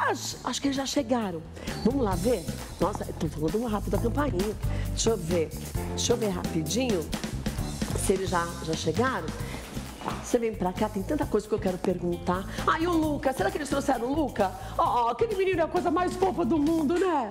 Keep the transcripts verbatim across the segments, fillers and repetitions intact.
acho, acho que eles já chegaram. Vamos lá ver? Nossa, eu tô falando muito rápido da campainha. Deixa eu ver. Deixa eu ver rapidinho se eles já, já chegaram. Você vem pra cá, tem tanta coisa que eu quero perguntar. Ah, e o Luca? Será que eles trouxeram o Luca? Oh, aquele menino é a coisa mais fofa do mundo, né?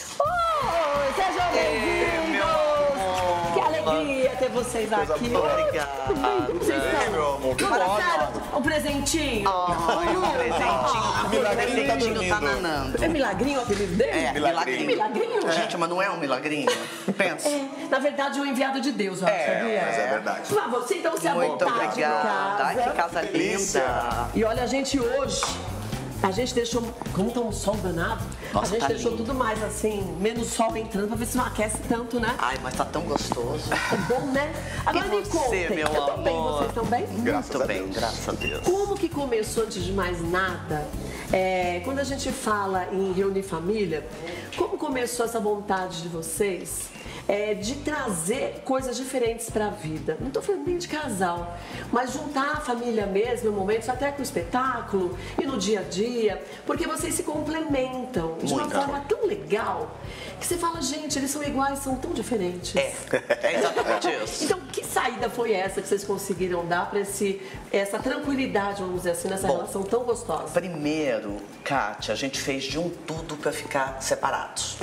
Oh, sejam bem-vindos! Que alegria ter vocês aqui. Muito obrigado. Tudo bem? Como vocês estão? É, meu amor. Fala sério, um presentinho. Ai, um presentinho. Milagrinho tá dormindo. Tá nanando. É Milagrinho o apelido dele? É, Milagrinho. Milagrinho? Gente, mas não é um milagrinho? Pensa. É, na verdade, um enviado de Deus, ó, É, sabia? mas é verdade. Mas você então se à Muito vontade em obrigada. casa. Ai, que casa linda. E olha, a gente hoje, a gente deixou, como tá um sol danado, Nossa, a gente tá deixou lindo. tudo mais assim, menos sol entrando, pra ver se não aquece tanto, né? Ai, mas tá tão gostoso. É bom, né? Agora E me você, contem, meu eu tô bem, amor? vocês estão bem? Muito bem, graças a Deus. Como que começou, antes de mais nada, é, quando a gente fala em reunir família, como começou essa vontade de vocês é, de trazer coisas diferentes para a vida? Não estou falando nem de casal, mas juntar a família mesmo em momentos, até com o espetáculo e no dia a dia, porque vocês se complementam de uma Muito. forma tão legal que você fala, gente, eles são iguais, são tão diferentes. É, é exatamente isso. Então, que saída foi essa que vocês conseguiram dar para essa tranquilidade, vamos dizer assim, nessa Bom, relação tão gostosa? Primeiro, Kátia, a gente fez de um tudo pra ficar separados.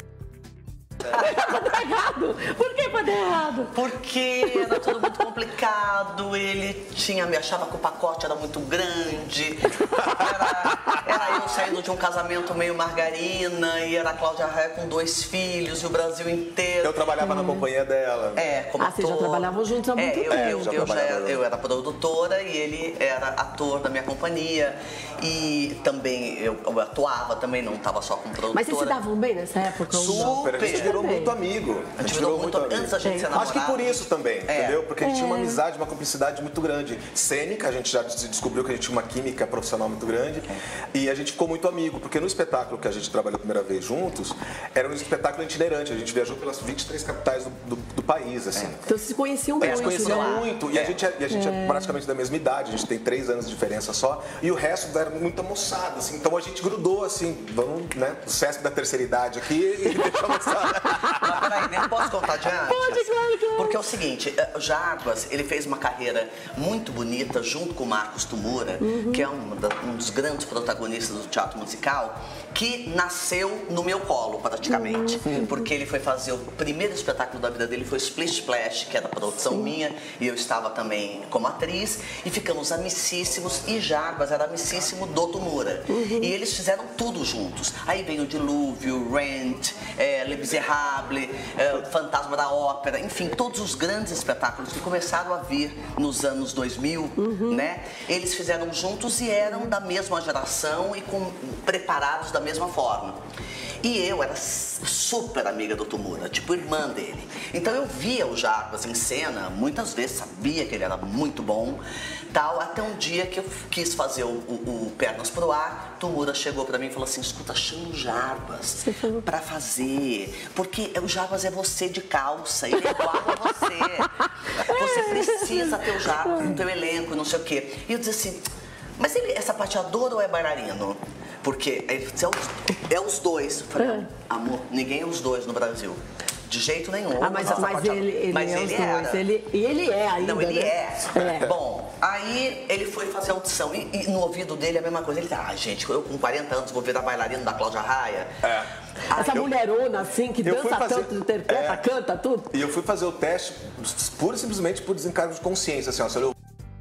Tá errado? Por que pode dar errado? Porque era tudo muito complicado, ele tinha, me achava que o pacote era muito grande, era, era eu saindo de um casamento meio margarina, e era a Cláudia Raia com dois filhos, e o Brasil inteiro. Eu trabalhava na companhia dela. É, como Ah, vocês já ator. trabalhavam juntos há muito é, eu, tempo. eu, É, eu, já já trabalhava era, junto. eu era produtora e ele era ator da minha companhia. E também eu, eu atuava também, não estava só com produtora. Mas vocês se davam bem nessa época? ou não? Super, a gente Super. virou Também. muito amigo. A gente virou muito amigo. antes da gente ser Acho que namorado. por isso também, É. entendeu? Porque a gente tinha uma amizade, uma cumplicidade muito grande. Cênica, a gente já descobriu que a gente tinha uma química profissional muito grande. E a gente ficou muito amigo, porque no espetáculo que a gente trabalhou a primeira vez juntos, era um espetáculo itinerante. A gente viajou pelas vinte e três capitais do, do, do país, assim. Então vocês se conheciam É, muito, a gente conhecia né? muito, e a gente, é, e a gente é. praticamente da mesma idade, a gente tem três anos de diferença só, e o resto era muita moçada, assim, então a gente grudou, assim, vamos, né, o Sesc da terceira idade aqui e deixou a moçada. Mas peraí, nem posso contar de antes? Pode, claro, claro. Porque é o seguinte, o Jarbas, ele fez uma carreira muito bonita junto com o Marcos Tumura, Uhum. que é um, da- um dos grandes protagonistas do teatro musical, que nasceu no meu colo, praticamente. Uhum. Porque ele foi fazer o primeiro espetáculo da vida dele, foi o Split Splash, que era produção minha, e eu estava também como atriz, e ficamos amicíssimos, e Jarbas era amicíssimo do Tumura. Uhum. E eles fizeram tudo juntos. Aí veio o Dilúvio, Rent, é, Le Miserable, é, Fantasma da Ópera, enfim, todos os grandes espetáculos que começaram a vir nos anos dois mil, né? Eles fizeram juntos e eram da mesma geração e com, preparados da mesma forma. E eu era super amiga do Tumura, tipo irmã dele. Então eu via o Jarbas em cena, muitas vezes sabia que ele era muito bom, tal, até um dia que eu quis fazer o, o, o Pernas pro Ar, Tumura chegou pra mim e falou assim, escuta, chama o Jarbas pra fazer, porque o Jarbas é você de calça, ele é igual a você. Você precisa ter o Jarbas no teu elenco, não sei o quê. E eu disse assim, mas ele é sapateador ou é bailarino? Porque ele disse, é os, é os dois. Eu falei, amor, ninguém é os dois no Brasil. De jeito nenhum. Ah, mas, Nossa, mas sapateador. ele, ele Mas é ele os dois. era. Ele, e ele é ainda, Não, ele né? é. Bom, aí ele foi fazer a audição e, e no ouvido dele a mesma coisa. Ele disse, ah, gente, eu com quarenta anos vou virar bailarino da Cláudia Raia. É. Essa eu- mulherona, assim, que eu fui dança fazer- tanto, interpreta, é. canta, tudo. E eu fui fazer o teste pura e simplesmente por desencargo de consciência, assim, ó, você olhou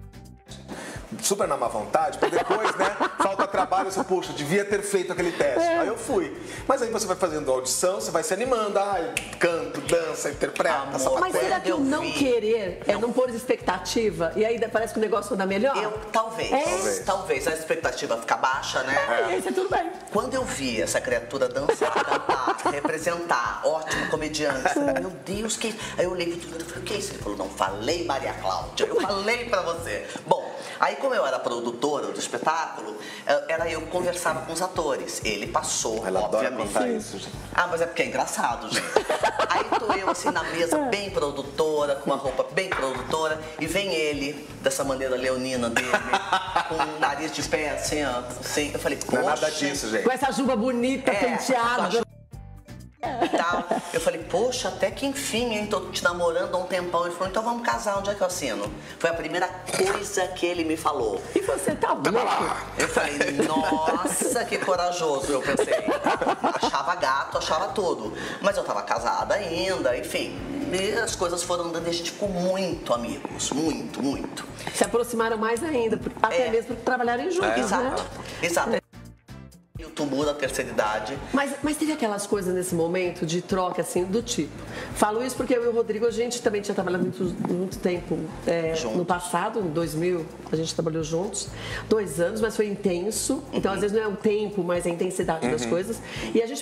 super na má vontade, pra depois, né, falta trabalho, você, poxa, devia ter feito aquele teste. É. Aí eu fui. Mas aí você vai fazendo a audição, você vai se animando, ai, canto, dança, interpreta, Amor, sapateia. Mas será que o eu não vi. querer é não pôr expectativa e aí parece que o negócio anda melhor? Eu, talvez, É? talvez, talvez a expectativa fica baixa, né? É, isso é tudo bem. Quando eu vi essa criatura dançar, cantar, representar, ótimo comediante, eu falei, meu Deus, que... Aí eu olhei pro Tumura e falei, o que é isso? Ele falou, não, falei Maria Cláudia, eu falei pra você. Bom, aí como eu era produtora do espetáculo, era eu que conversava com os atores. Ele passou, Ela adora obviamente. contar isso, gente. Ah, mas é porque é engraçado, gente. Aí tô eu assim na mesa, bem produtora, com uma roupa bem produtora, e vem ele, dessa maneira leonina dele, com o nariz de pé, assim, ó. Assim, eu falei, poxa. Não é nada disso, gente. Com essa juba bonita, É, penteada. e tal. Eu falei, poxa, até que enfim, hein? Tô te namorando há um tempão. Ele falou, então vamos casar, onde é que eu assino? Foi a primeira coisa que ele me falou. E você tá louco? Eu falei, nossa, que corajoso, eu pensei. Achava gato, achava tudo. Mas eu tava casada ainda, enfim. E as coisas foram andando e a gente ficou muito amigos, muito, muito. Se aproximaram mais ainda, até É. mesmo porque trabalharem juntos, né? Exato, exato. E o tumor da terceira idade. Mas, mas teve aquelas coisas nesse momento de troca, assim, do tipo. Falo isso porque eu e o Rodrigo, a gente também tinha trabalhado muito, muito tempo é, no passado, em dois mil, a gente trabalhou juntos. Dois anos, mas foi intenso. Então, às vezes, não é o tempo, mas a intensidade Uhum. das coisas. E a gente...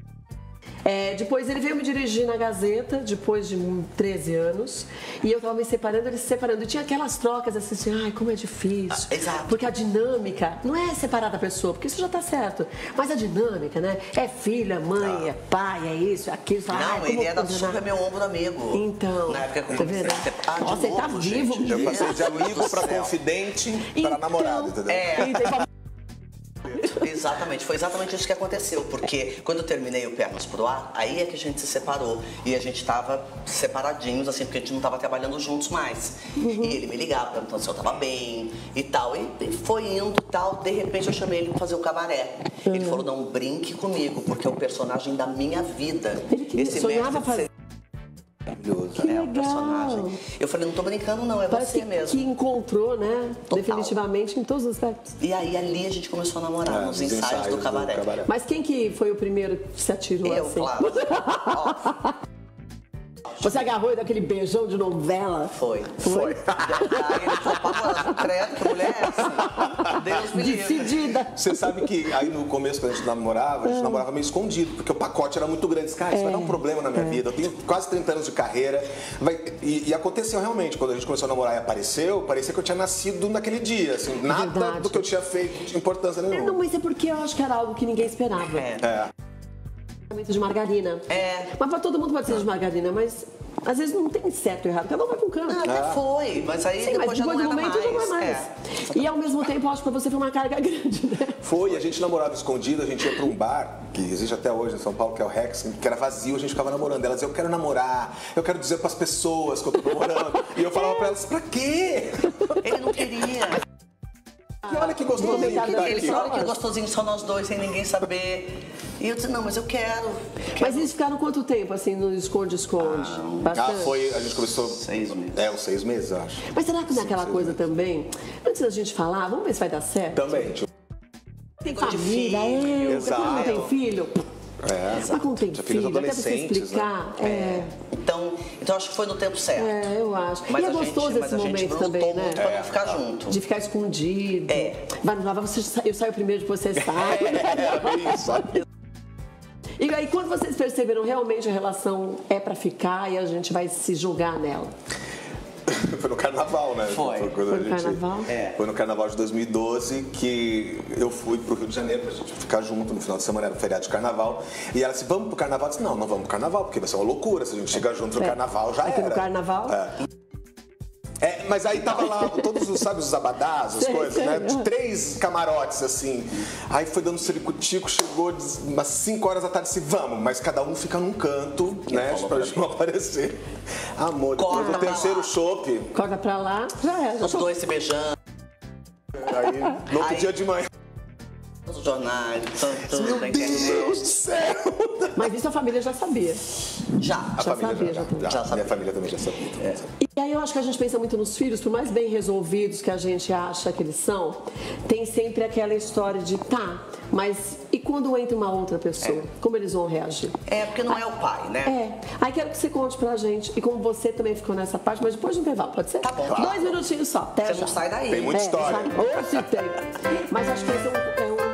É, depois ele veio me dirigir na Gazeta, depois de treze anos, e eu tava me separando, ele se separando. E tinha aquelas trocas assim, assim, ai, como é difícil. Ah, exato. Porque a dinâmica não é separar da pessoa, porque isso já tá certo. Mas a dinâmica, né? É filha, mãe, é pai, é isso, é aquilo. Ai, Não, como ele era funcionar? super meu ombro amigo. Então, Na época que tá eu vendo? comecei a ah, de Nossa, ele tá novo, vivo gente. Eu mesmo. passei de amigo pra céu. confidente Então, para namorado, entendeu? É. Então, Exatamente, foi exatamente isso que aconteceu, porque quando eu terminei o Pernas pro Ar, aí é que a gente se separou e a gente tava separadinhos, assim, porque a gente não tava trabalhando juntos mais. Uhum. E ele me ligava, perguntando se eu tava bem e tal, e, e foi indo e tal, de repente eu chamei ele pra fazer o cabaré. Uhum. Ele falou, não brinque comigo, porque é o personagem da minha vida. Ele queria- sonhava mestre de fazer. Maravilhoso. Que É o legal. personagem. Eu falei, não tô brincando não, é Parece você que, mesmo. que encontrou, né? Total. Definitivamente, em todos os aspectos. E aí ali a gente começou a namorar, É, nos nos ensaios, ensaios do cabaré. Mas quem que foi o primeiro que se atirou Eu, assim? claro. Ó, Você agarrou ele daquele beijão de novela? foi. Foi. Aí ele ficou apavorado, credo, que mulher é essa? Deus me livre. Decidida. Você sabe que aí no começo, quando a gente namorava, a gente namorava meio escondido, porque o pacote era muito grande. Cara, isso vai dar um problema na minha vida. Eu tenho quase trinta anos de carreira. Vai- E, e aconteceu realmente, quando a gente começou a namorar e apareceu, parecia que eu tinha nascido naquele dia. Assim, nada Verdade. do que eu tinha feito tinha importância Não, nenhuma. mas é porque eu acho que era algo que ninguém esperava. É. É. De margarina. É. Mas pra todo mundo pode ser de margarina, mas às vezes não tem certo ou errado, cada um vai com canto. Ah, até foi, mas aí Sim, depois mas já depois não do era momento já não é mais. mais. É. E ao mesmo tempo, eu acho que pra você foi uma carga grande, né? Foi, a gente namorava escondido, a gente ia pra um bar, que existe até hoje em São Paulo, que é o Rex, que era vazio, a gente ficava namorando. Ela dizia, eu quero namorar, eu quero dizer pras pessoas que eu tô namorando. E eu falava pra elas, pra quê? Ele não queria. Que olha que gostosinho que tá Ele aqui. falou que gostosinho só nós dois, sem ninguém saber. E eu disse, não, mas eu quero. Mas eles ficaram quanto tempo, assim, no esconde-esconde? Ah, Bastante? foi, a gente começou... Seis meses. É, uns seis meses, eu acho. Mas será que não é aquela Sim, coisa sim. também? Antes da gente falar, vamos ver se vai dar certo? Também, tipo, Tem Negócio de família, filho, é, exato. quando não tem filho. é, Mas quando tem Tinha filhos filho, até você adolescentes, explicar. né? É, Então, então acho que foi no tempo certo. é, eu acho. Mas e é a gente- gostoso mas esse a gente momento lutou também, né? muito pra não ficar junto. De ficar escondido. É. Vai no lavar, você, sa- eu saio primeiro, depois você sai. É, isso. E aí, quando vocês perceberam realmente a relação é pra ficar e a gente vai se julgar nela? Foi no carnaval, né? Foi. quando Foi a no gente- carnaval? É. Foi no carnaval de dois mil e doze que eu fui pro Rio de Janeiro pra gente ficar junto no final de semana, era um feriado de carnaval. E ela disse, vamos pro carnaval? Eu disse, não, não vamos pro carnaval, porque vai ser uma loucura. Se a gente chegar junto no É. carnaval, já Aqui era. no carnaval? É. É, mas aí tava lá todos os, sabe, os abadás, as Sei, coisas, sei. né? De três camarotes, assim. Aí foi dando ciricutico, chegou de umas cinco horas da tarde, disse, vamos, mas cada um fica num canto, né? falou Pra pra gente não aparecer. Amor, depois Corta do pra terceiro lá. chopp, Corta pra lá, já é. Já Os dois se beijando, aí no outro Aí- dia de manhã. os jornais, tudo, Meu tudo na internet. Deus do céu! Mas isso a família já sabia. Já. A Já família sabia, já, já já, Já Minha sabia. família também já sabia. também sabia. E aí eu acho que a gente pensa muito nos filhos, por mais bem resolvidos que a gente acha que eles são, tem sempre aquela história de tá, mas e quando entra uma outra pessoa? Como eles vão reagir? É, porque não é o pai, né? É. Aí quero que você conte pra gente, e como você também ficou nessa parte, mas depois do intervalo, pode ser? Tá bom. Dois minutinhos só, até Você já. não sai daí. Tem muita É, história. sabe? Ou se tem. Mas acho que esse é um... É um...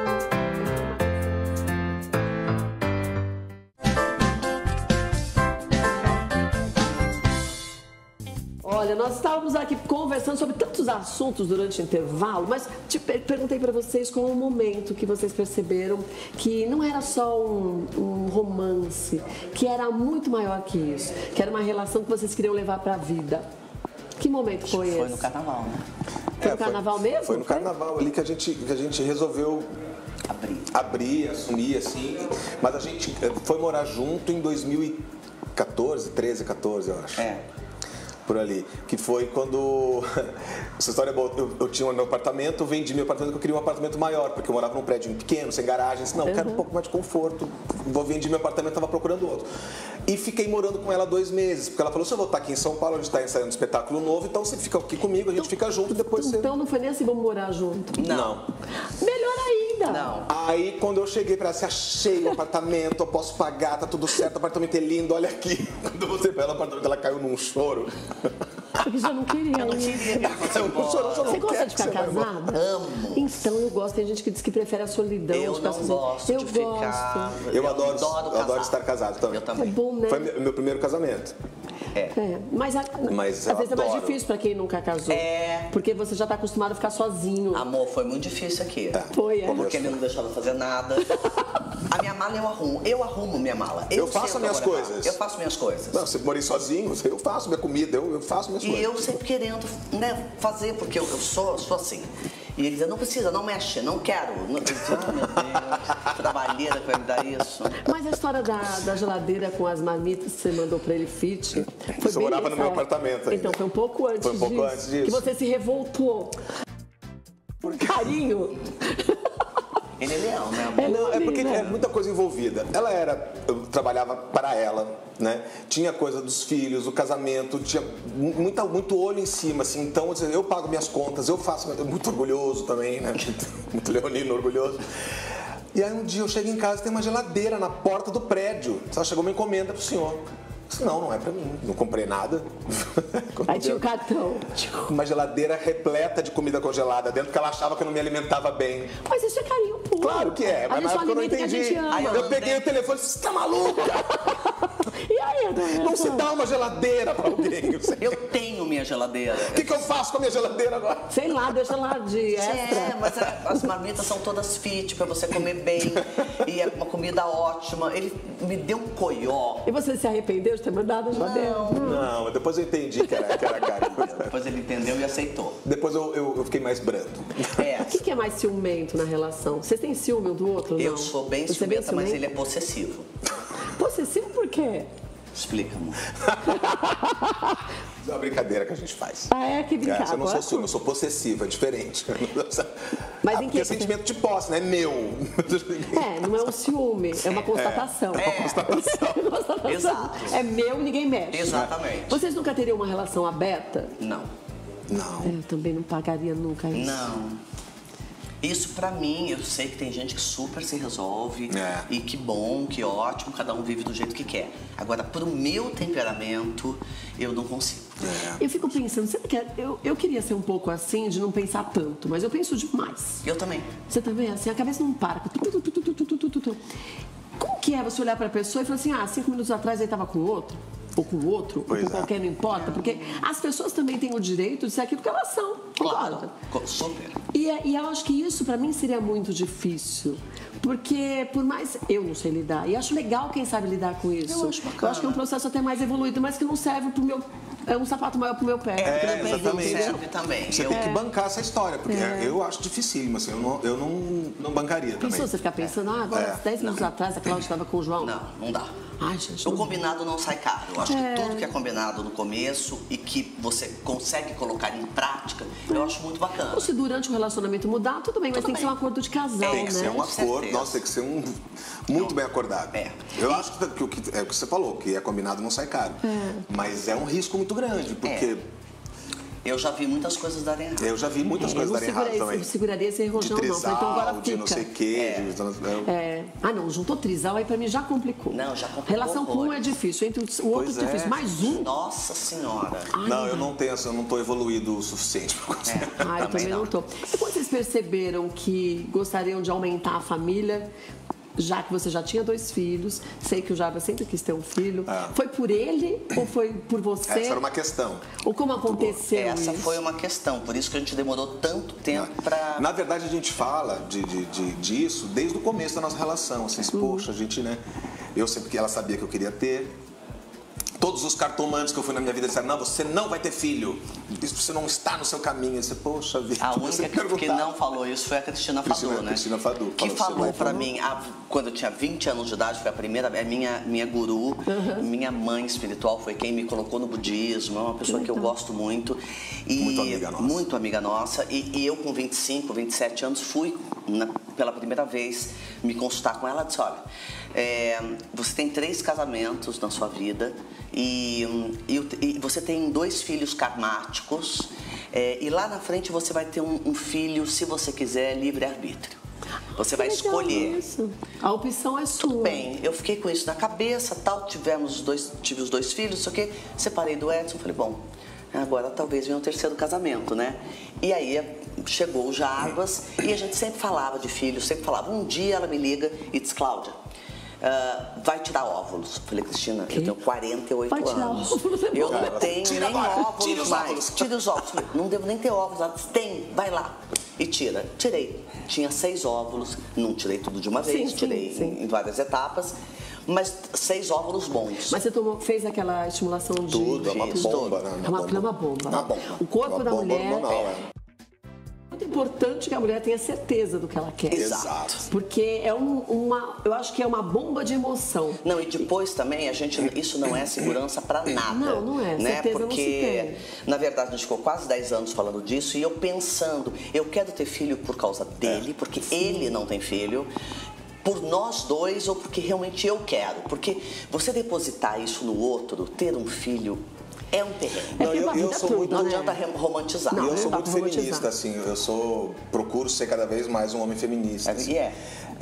Olha, nós estávamos aqui conversando sobre tantos assuntos durante o intervalo, mas te per- perguntei para vocês qual o momento que vocês perceberam que não era só um, um romance, que era muito maior que isso, que era uma relação que vocês queriam levar para a vida. Que momento foi, Foi esse? no carnaval, né? Foi É, no carnaval mesmo? Foi no Foi? carnaval ali que a gente, que a gente resolveu Abrir. abrir, assumir, assim. Mas a gente foi morar junto em dois mil e quatorze, treze, quatorze, eu acho. É. Por ali. Que foi quando... Essa história é boa. Eu, eu tinha um meu apartamento, vendi meu apartamento, porque eu queria um apartamento maior, porque eu morava num prédio pequeno, sem garagem. Disse, não, eu quero um pouco mais de conforto. Vou vender meu apartamento, estava procurando outro. E fiquei morando com ela dois meses, porque ela falou, se eu vou estar aqui em São Paulo, a gente está ensaiando um espetáculo novo, então você fica aqui comigo, a gente fica junto e depois você... Então não foi nem assim, vamos morar junto. Não. Melhor ainda. Não. Aí, quando eu cheguei pra ela, assim, achei o apartamento, eu posso pagar, tá tudo certo, o apartamento é lindo, olha aqui. Quando eu voltei pra ela, o apartamento, ela caiu num choro. Porque já não queria. Eu não ir. queria que fosse Eu não choro, eu só não Você gosta quero de que ficar você vá embora. casada? Amo. Então eu gosto. Tem gente que diz que prefere a solidão. Eu de ficar não sozinho. gosto eu de gosto. ficar... Eu adoro, eu casar. adoro estar casado também. Eu É também. bom, né? Foi meu meu primeiro casamento. É, mas, a- Mas às eu vezes é mais adoro. difícil pra quem nunca casou. É. Porque você já tá acostumado a ficar sozinho. Amor, foi muito difícil aqui. Foi, é. Porque ele não deixava fazer nada. A minha mala eu arrumo. Eu arrumo minha mala. Eu sei faço o que as minhas eu vou levar. coisas. Eu faço minhas coisas. Não, você morei sozinho, eu faço minha comida, eu, eu faço minhas E coisas. eu sempre querendo, né, fazer, porque eu, eu sou, sou assim. E ele dizia, não precisa, não mexe, não quero. Não, eu dizia, ah, meu Deus, trabalheira que vai me dar isso. Mas a história da, da geladeira com as marmitas que você mandou pra ele fit. Foi Você bem morava no nessa meu época. apartamento ainda. Então foi um pouco antes Foi um pouco disso. antes disso. Que você se revoltou. Por carinho. Ele é leão, né, amor? Não, é porque né? é muita coisa envolvida. Ela era, eu trabalhava para ela, né? Tinha coisa dos filhos, o casamento, tinha muita, muito olho em cima, assim. Então, eu pago minhas contas, eu faço, muito orgulhoso também, né? Muito leonino, orgulhoso. E aí um dia eu chego em casa e tem uma geladeira na porta do prédio. Só chegou uma encomenda pro senhor. Eu disse, não, não é pra mim, não comprei nada. Aí tinha o cartão. Uma geladeira repleta de comida congelada dentro, que ela achava que eu não me alimentava bem. Mas isso é carinho puro. Claro que é, A mas gente na só época eu não alimenta que a entendi. gente ama. Aí Eu peguei o telefone e disse, você tá maluca? E aí, dona? Não se dá uma geladeira pra alguém. Eu tenho minha geladeira. O que, que eu faço com a minha geladeira agora? Sei lá, deixa lá de extra. É, mas é, as marmitas são todas fit pra você comer bem. E é uma comida ótima. Ele me deu um coió. E você se arrependeu de ter mandado a geladeira? Não, depois eu entendi que era, que era caro. Depois ele entendeu e aceitou. Depois eu, eu, eu fiquei mais brando. É. O que, que é mais ciumento na relação? Vocês têm ciúme um do outro ou não? Eu sou bem Você é bem ciumenta, mas ciumento? ele é possessivo. Possessivo por quê? Explica, amor. É uma brincadeira que a gente faz. Ah, é? Que brincar. É, eu não sou Agora- ciúme, eu sou possessiva, é diferente. Mas ah, em porque que- é sentimento de posse, né? É meu. É, não é um ciúme, é uma constatação. É. Constatação. Exato. É meu, ninguém mexe. Exatamente. Vocês nunca teriam uma relação aberta? Não. Não. Eu também não pagaria nunca isso. Não. Isso pra mim, eu sei que tem gente que super se resolve. É. E que bom, que ótimo, cada um vive do jeito que quer. Agora, pro meu temperamento, eu não consigo. É. Eu fico pensando, será que é- eu, eu queria ser um pouco assim, de não pensar tanto, mas eu penso demais. Eu também. Você também, assim, a cabeça não para. Tu, tu, tu, tu, tu, tu, tu, tu, tu. Como que é você olhar pra pessoa e falar assim, ah, cinco minutos atrás ele tava com outro? Ou com outro, Pois ou com é. qualquer, não importa. Porque as pessoas também têm o direito de ser aquilo que elas são. Claro. Concorda? Co- Super. E, é- e eu acho que isso pra mim seria muito difícil. Porque, por mais. Eu não sei lidar. E acho legal quem sabe lidar com isso. Eu acho bacana. que é um processo até mais evoluído, mas que não serve pro meu. É um sapato maior pro meu pé. É, pro meu pezinho, exatamente. entendeu? serve também. Você Eu- tem que bancar essa história, porque eu acho dificílimo, assim, eu não, eu não, não bancaria também. Pensou você ficar pensando, ah, agora, É. dez minutos atrás, a Cláudia estava com o João? Não, não dá. Ai, gente, O não... combinado não sai caro. Eu acho É. que tudo que é combinado no começo e que você consegue colocar em prática, eu acho muito bacana. Ou se durante o relacionamento mudar, tudo bem, mas Tudo tem que ser bem. um acordo de casal, Tem que né? ser um Com acordo, certeza. nossa, tem que ser um muito bem acordado. É. Eu acho que, que o que é o que você falou, que é combinado não sai caro. Mas é um risco muito grande, porque Eu já vi muitas coisas darem errado. eu já vi muitas É, eu coisas não darem errado seguraria, também. eu seguraria esse De rojão, não. Falei, então agora trisal, fica. de não sei o quê. É. de- É. Ah, não, juntou trisal, aí pra mim já complicou. Não, já complicou Relação com um é horrores. difícil, entre o outro Pois é difícil, é. mais um. Nossa Senhora. Não, eu não tenho, eu não tô evoluído o suficiente pra conseguir. É. Ah, eu também não tô. E quando vocês perceberam que gostariam de aumentar a família, já que você já tinha dois filhos, sei que o Jarbas sempre quis ter um filho, É. foi por ele ou foi por você? Essa era uma questão. Ou como aconteceu Essa isso? foi uma questão, por isso que a gente demorou tanto tempo pra... Na verdade, a gente fala de, de, de- disso desde o começo da nossa relação. Assim, Uhum. poxa, a gente, né? Eu sempre que ela sabia que eu queria ter. todos os cartomantes que eu fui na minha vida disseram, não, você não vai ter filho. Isso você não está no seu caminho. Eu disse, poxa vida. A única que, que não falou isso foi a Cristina Fadu, Cristina, né? Cristina Fadu. Que falou pra mim, a, quando eu tinha vinte anos de idade, foi a primeira, é minha, minha guru, uhum. minha mãe espiritual, foi quem me colocou no budismo, é uma pessoa que, que eu gosto muito. E, muito amiga nossa. Muito amiga nossa. E, e eu com vinte e cinco, vinte e sete anos fui, na, pela primeira vez, me consultar com ela. Ela disse, olha, é, você tem três casamentos na sua vida e, e, e você tem dois filhos karmáticos é, e lá na frente você vai ter um, um filho, se você quiser, livre-arbítrio. Você vai escolher. Isso. A opção é sua. Tudo bem, eu fiquei com isso na cabeça, tal, tivemos os dois, tive os dois filhos, só que separei do Edson, falei, bom, agora talvez venha o terceiro casamento, né? E aí chegou o Jarbas e a gente sempre falava de filhos, sempre falava. Um dia ela me liga e diz, Cláudia, uh, vai tirar óvulos. Eu falei, Cristina, que? Eu tenho quarenta e oito vai tirar anos. Óvulos, é eu bom. não tenho tira nem agora, óvulos tira os mais. óvulos. Tira os óvulos. Não devo nem ter óvulos. Ela disse, tem, vai lá. E tira. Tirei. Tinha seis óvulos. Não tirei tudo de uma vez, sim, tirei sim, sim. Em, em várias etapas. Mas seis óvulos bons. Mas você tomou, fez aquela estimulação de... Tudo, é uma Fiz, bomba, tudo. né? É uma, é uma bomba. Uma bomba. O corpo uma da bomba mulher... hormonal, é. É muito importante que a mulher tenha certeza do que ela quer. Exato. Porque é um, uma... Eu acho que é uma bomba de emoção. Não, e depois também, a gente, isso não é segurança pra nada. Não, não é. Né? Certeza Porque, não se tem. na verdade, a gente ficou quase dez anos falando disso e eu pensando, eu quero ter filho por causa dele, porque Sim. ele não tem filho. Por nós dois ou porque realmente eu quero. Porque você depositar isso no outro, ter um filho, é um terreno. É Não, eu, eu sou toda, muito, não né? adianta romantizar. Não, eu sou dá muito pra feminista, romantizar. assim, eu sou, procuro ser cada vez mais um homem feminista. Assim. E é.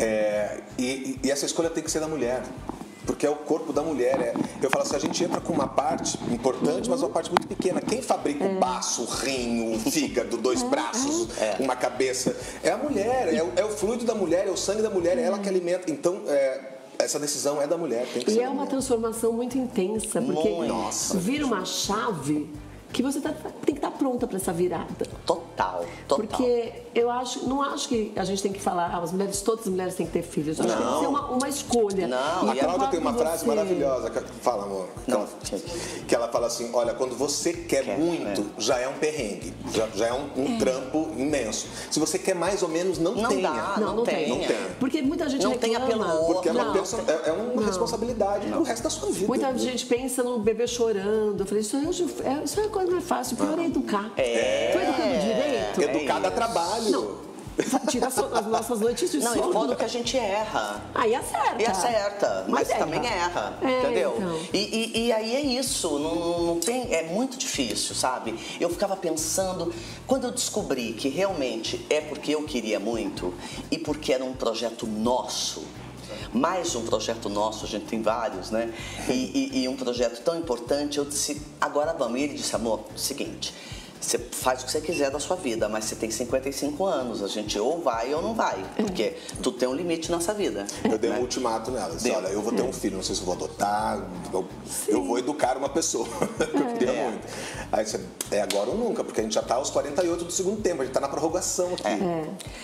É, e, e essa escolha tem que ser da mulher. Porque é o corpo da mulher. É, eu falo assim, a gente entra com uma parte importante, mas uma parte muito pequena. Quem fabrica o baço, o rim, o fígado, dois braços, É. uma cabeça? É a mulher, é o, é o fluido da mulher, é o sangue da mulher, é ela que alimenta. Então, é, essa decisão é da mulher, tem que E ser é da uma mulher. transformação muito intensa, porque Muito. Nossa. vira uma chave que você tá- tem que estar pronta para essa virada. Total, total. Porque eu acho, não acho que a gente tem que falar, ah, as mulheres, todas as mulheres têm que ter filhos. Eu acho que tem que ser uma, uma escolha. Não, A e é Cláudia tem uma quando frase você- maravilhosa. que- Fala, amor. Não, Que ela fala assim, olha, quando você quer, Quer, muito, é. já é um perrengue. Já, já é um, um trampo imenso. Se você quer mais ou menos, não, Não tenha. dá, Não, não tem. Não tem. Porque muita gente Não reclama. tenha pelo outro. Porque é uma, Não. perso- é- é uma Não. responsabilidade pro resto da sua vida. Muita gente pensa no bebê chorando. Eu falei, isso, é, isso é a coisa mais fácil. O pior é educar. É. Foi educando direito? É Educar dá isso. trabalho. Não. Tira as so- as nossas noites de Não, e sono. fora que a gente erra. Aí acerta. E acerta, mas, Mas erra. também erra, É, entendeu? então. E, e- e aí é isso, não, não- não tem, é muito difícil, sabe? Eu ficava pensando, quando eu descobri que realmente é porque eu queria muito e porque era um projeto nosso, mais um projeto nosso, a gente tem vários, né? E, e- e um projeto tão importante, eu disse, agora vamos. E ele disse, amor, seguinte, você faz o que você quiser da sua vida, mas você tem cinquenta e cinco anos, a gente ou vai ou não vai, porque tu tem um limite nessa vida. Eu dei né? um ultimato nela. Disse, Deu. olha, eu vou ter um filho, não sei se eu vou adotar, eu, eu vou educar uma pessoa. eu queria É. muito. Aí você, é agora ou nunca, porque a gente já tá aos quarenta e oito do segundo tempo, a gente tá na prorrogação aqui. É.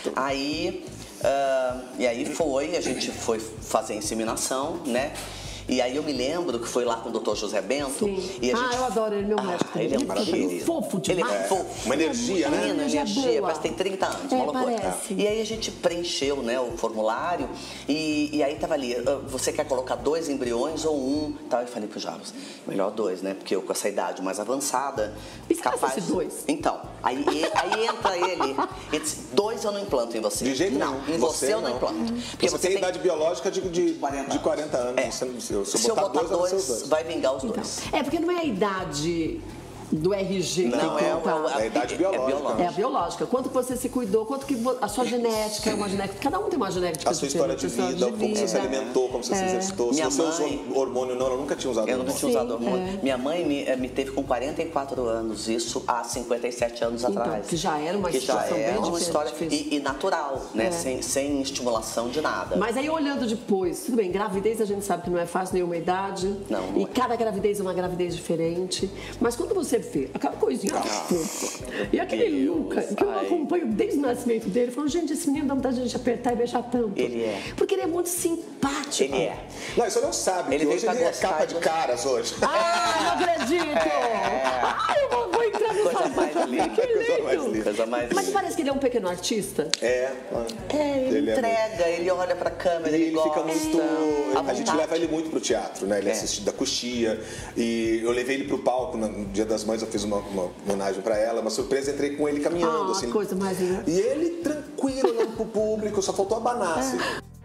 Aí, ah, e aí foi, a gente foi fazer a inseminação, né? E aí eu me lembro que foi lá com o doutor José Bento. Sim. E a Ah, gente... eu adoro ele, meu médico. Ah, ele é Ele maravilhoso. é fofo Ele demais. é fofo. Uma energia, né? Menina, Energia energia, boa. parece que tem trinta anos, É, uma loucura. parece. E aí a gente preencheu, né, o formulário e, e aí tava ali, ah, você quer colocar dois embriões ou um? Tal. Eu falei pro Jarbas, melhor dois, né? Porque eu com essa idade mais avançada, E se fosse dois? Então, aí, e- aí entra ele, ele disse, dois eu não implanto em você. De jeito não, nenhum. em você, eu não implanto. Porque Você, tem idade biológica de, de, de quarenta anos. É. Você, se eu, se eu Se eu botar, botar dois, vai ser os dois, dois. vai vingar os Então, dois. é porque não é a idade do R G que Não, tem é, que contar. o- É a idade biológica. É a biológica. Quanto que você se cuidou, quanto que vo- a sua genética é uma genética. Cada um tem uma genética A sua história de diferente, a vida, sua como você se alimentou, como você se É. exercitou. Se Minha você mãe- usou hormônio, não, ela nunca tinha usado Eu nunca hormônio. tinha usado hormônio. é. Minha mãe me, eh, me teve com quarenta e quatro anos, isso há cinquenta e sete anos Então, atrás. que já era uma que já situação era bem uma diferente, história difícil. e, e natural, né? É. Sem, sem estimulação de nada. Mas aí olhando depois, tudo bem, gravidez a gente sabe que não é fácil nenhuma idade. Não, não E é. cada gravidez é uma gravidez diferente. Mas quando você você vê, aquela coisinha fofa. E aquele Deus, Luca, que eu ai. acompanho desde o nascimento dele, falando, gente, esse menino dá vontade de a gente apertar e beijar tanto. Ele é. Porque ele é muito simpático. Ele é. Não, você não sabe, Ele que veio hoje pra ele é gostar capa de de caras hoje. Ah, não acredito! Ai, eu vou, vou entrar no Coisa site mais também, linda, que coisa mais lindo. linda. Coisa mais Mas linda. parece que ele é um pequeno artista. É. É, ele, Ele é entrega, ele olha pra câmera, E ele, ele gosta. fica muito. à A gente vontade. leva ele muito pro teatro, né? Ele É. assiste da Coxia. E eu levei ele pro palco no Dia das Mães, eu fiz uma, uma homenagem pra ela, uma surpresa, entrei com ele caminhando, Ah, assim. coisa mais linda. E ele tranquilo, olhando pro público, só faltou abanar, assim.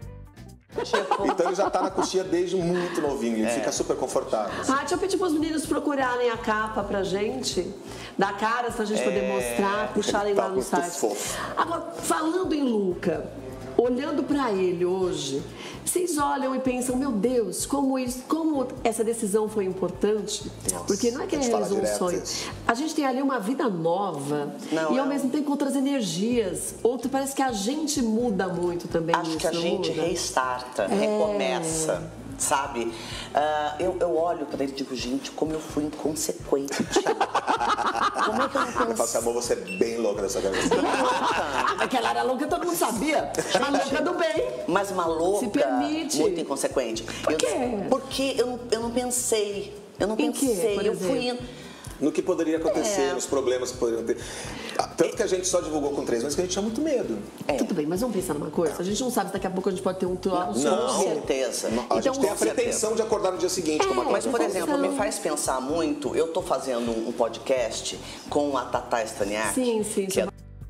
Tipo, Então ele já tá na coxia desde muito novinho, ele fica super confortável. assim. Ah, deixa eu pedir para os meninos procurarem a capa pra gente, dar caras pra gente poder mostrar, puxarem tá lá no muito site. fofo. Agora, falando em Luca, olhando pra ele hoje, vocês olham e pensam, meu Deus, como, isso, como essa decisão foi importante, Nossa, porque não é que a ele gente fala realizou um direto sonho. isso. A gente tem ali uma vida nova Não, e ao é- mesmo tempo outras energias. Outro, parece que a gente muda muito também. acho nisso, que a não gente muda? restarta, recomeça, sabe? Ah, eu, eu olho pra ele e digo, gente, como eu fui inconsequente. Como é que eu não Eu falo assim, pensei? amor, você é bem louca dessa cabeça. Ah, mas que ela era louca, todo mundo sabia. A louca do bem. Mas uma louca, Se permite. muito inconsequente. Por Eu- quê? Porque eu não, eu não pensei. Eu não Em quê, pensei. por eu fui exemplo? indo. No que poderia acontecer, É. nos problemas que poderiam ter. Ah, Tanto que a gente só divulgou com três meses que a gente tinha muito medo. É. Tudo bem, mas vamos pensar numa coisa. A gente não sabe se daqui a pouco a gente pode ter um troço. Não. Com certeza. A Então, gente tem a com certeza. pretensão de acordar no dia seguinte, como É, a Mas, por Então- exemplo, me faz pensar muito. Eu tô fazendo um podcast com a Tatá Staniak, Sim, sim, que é sim.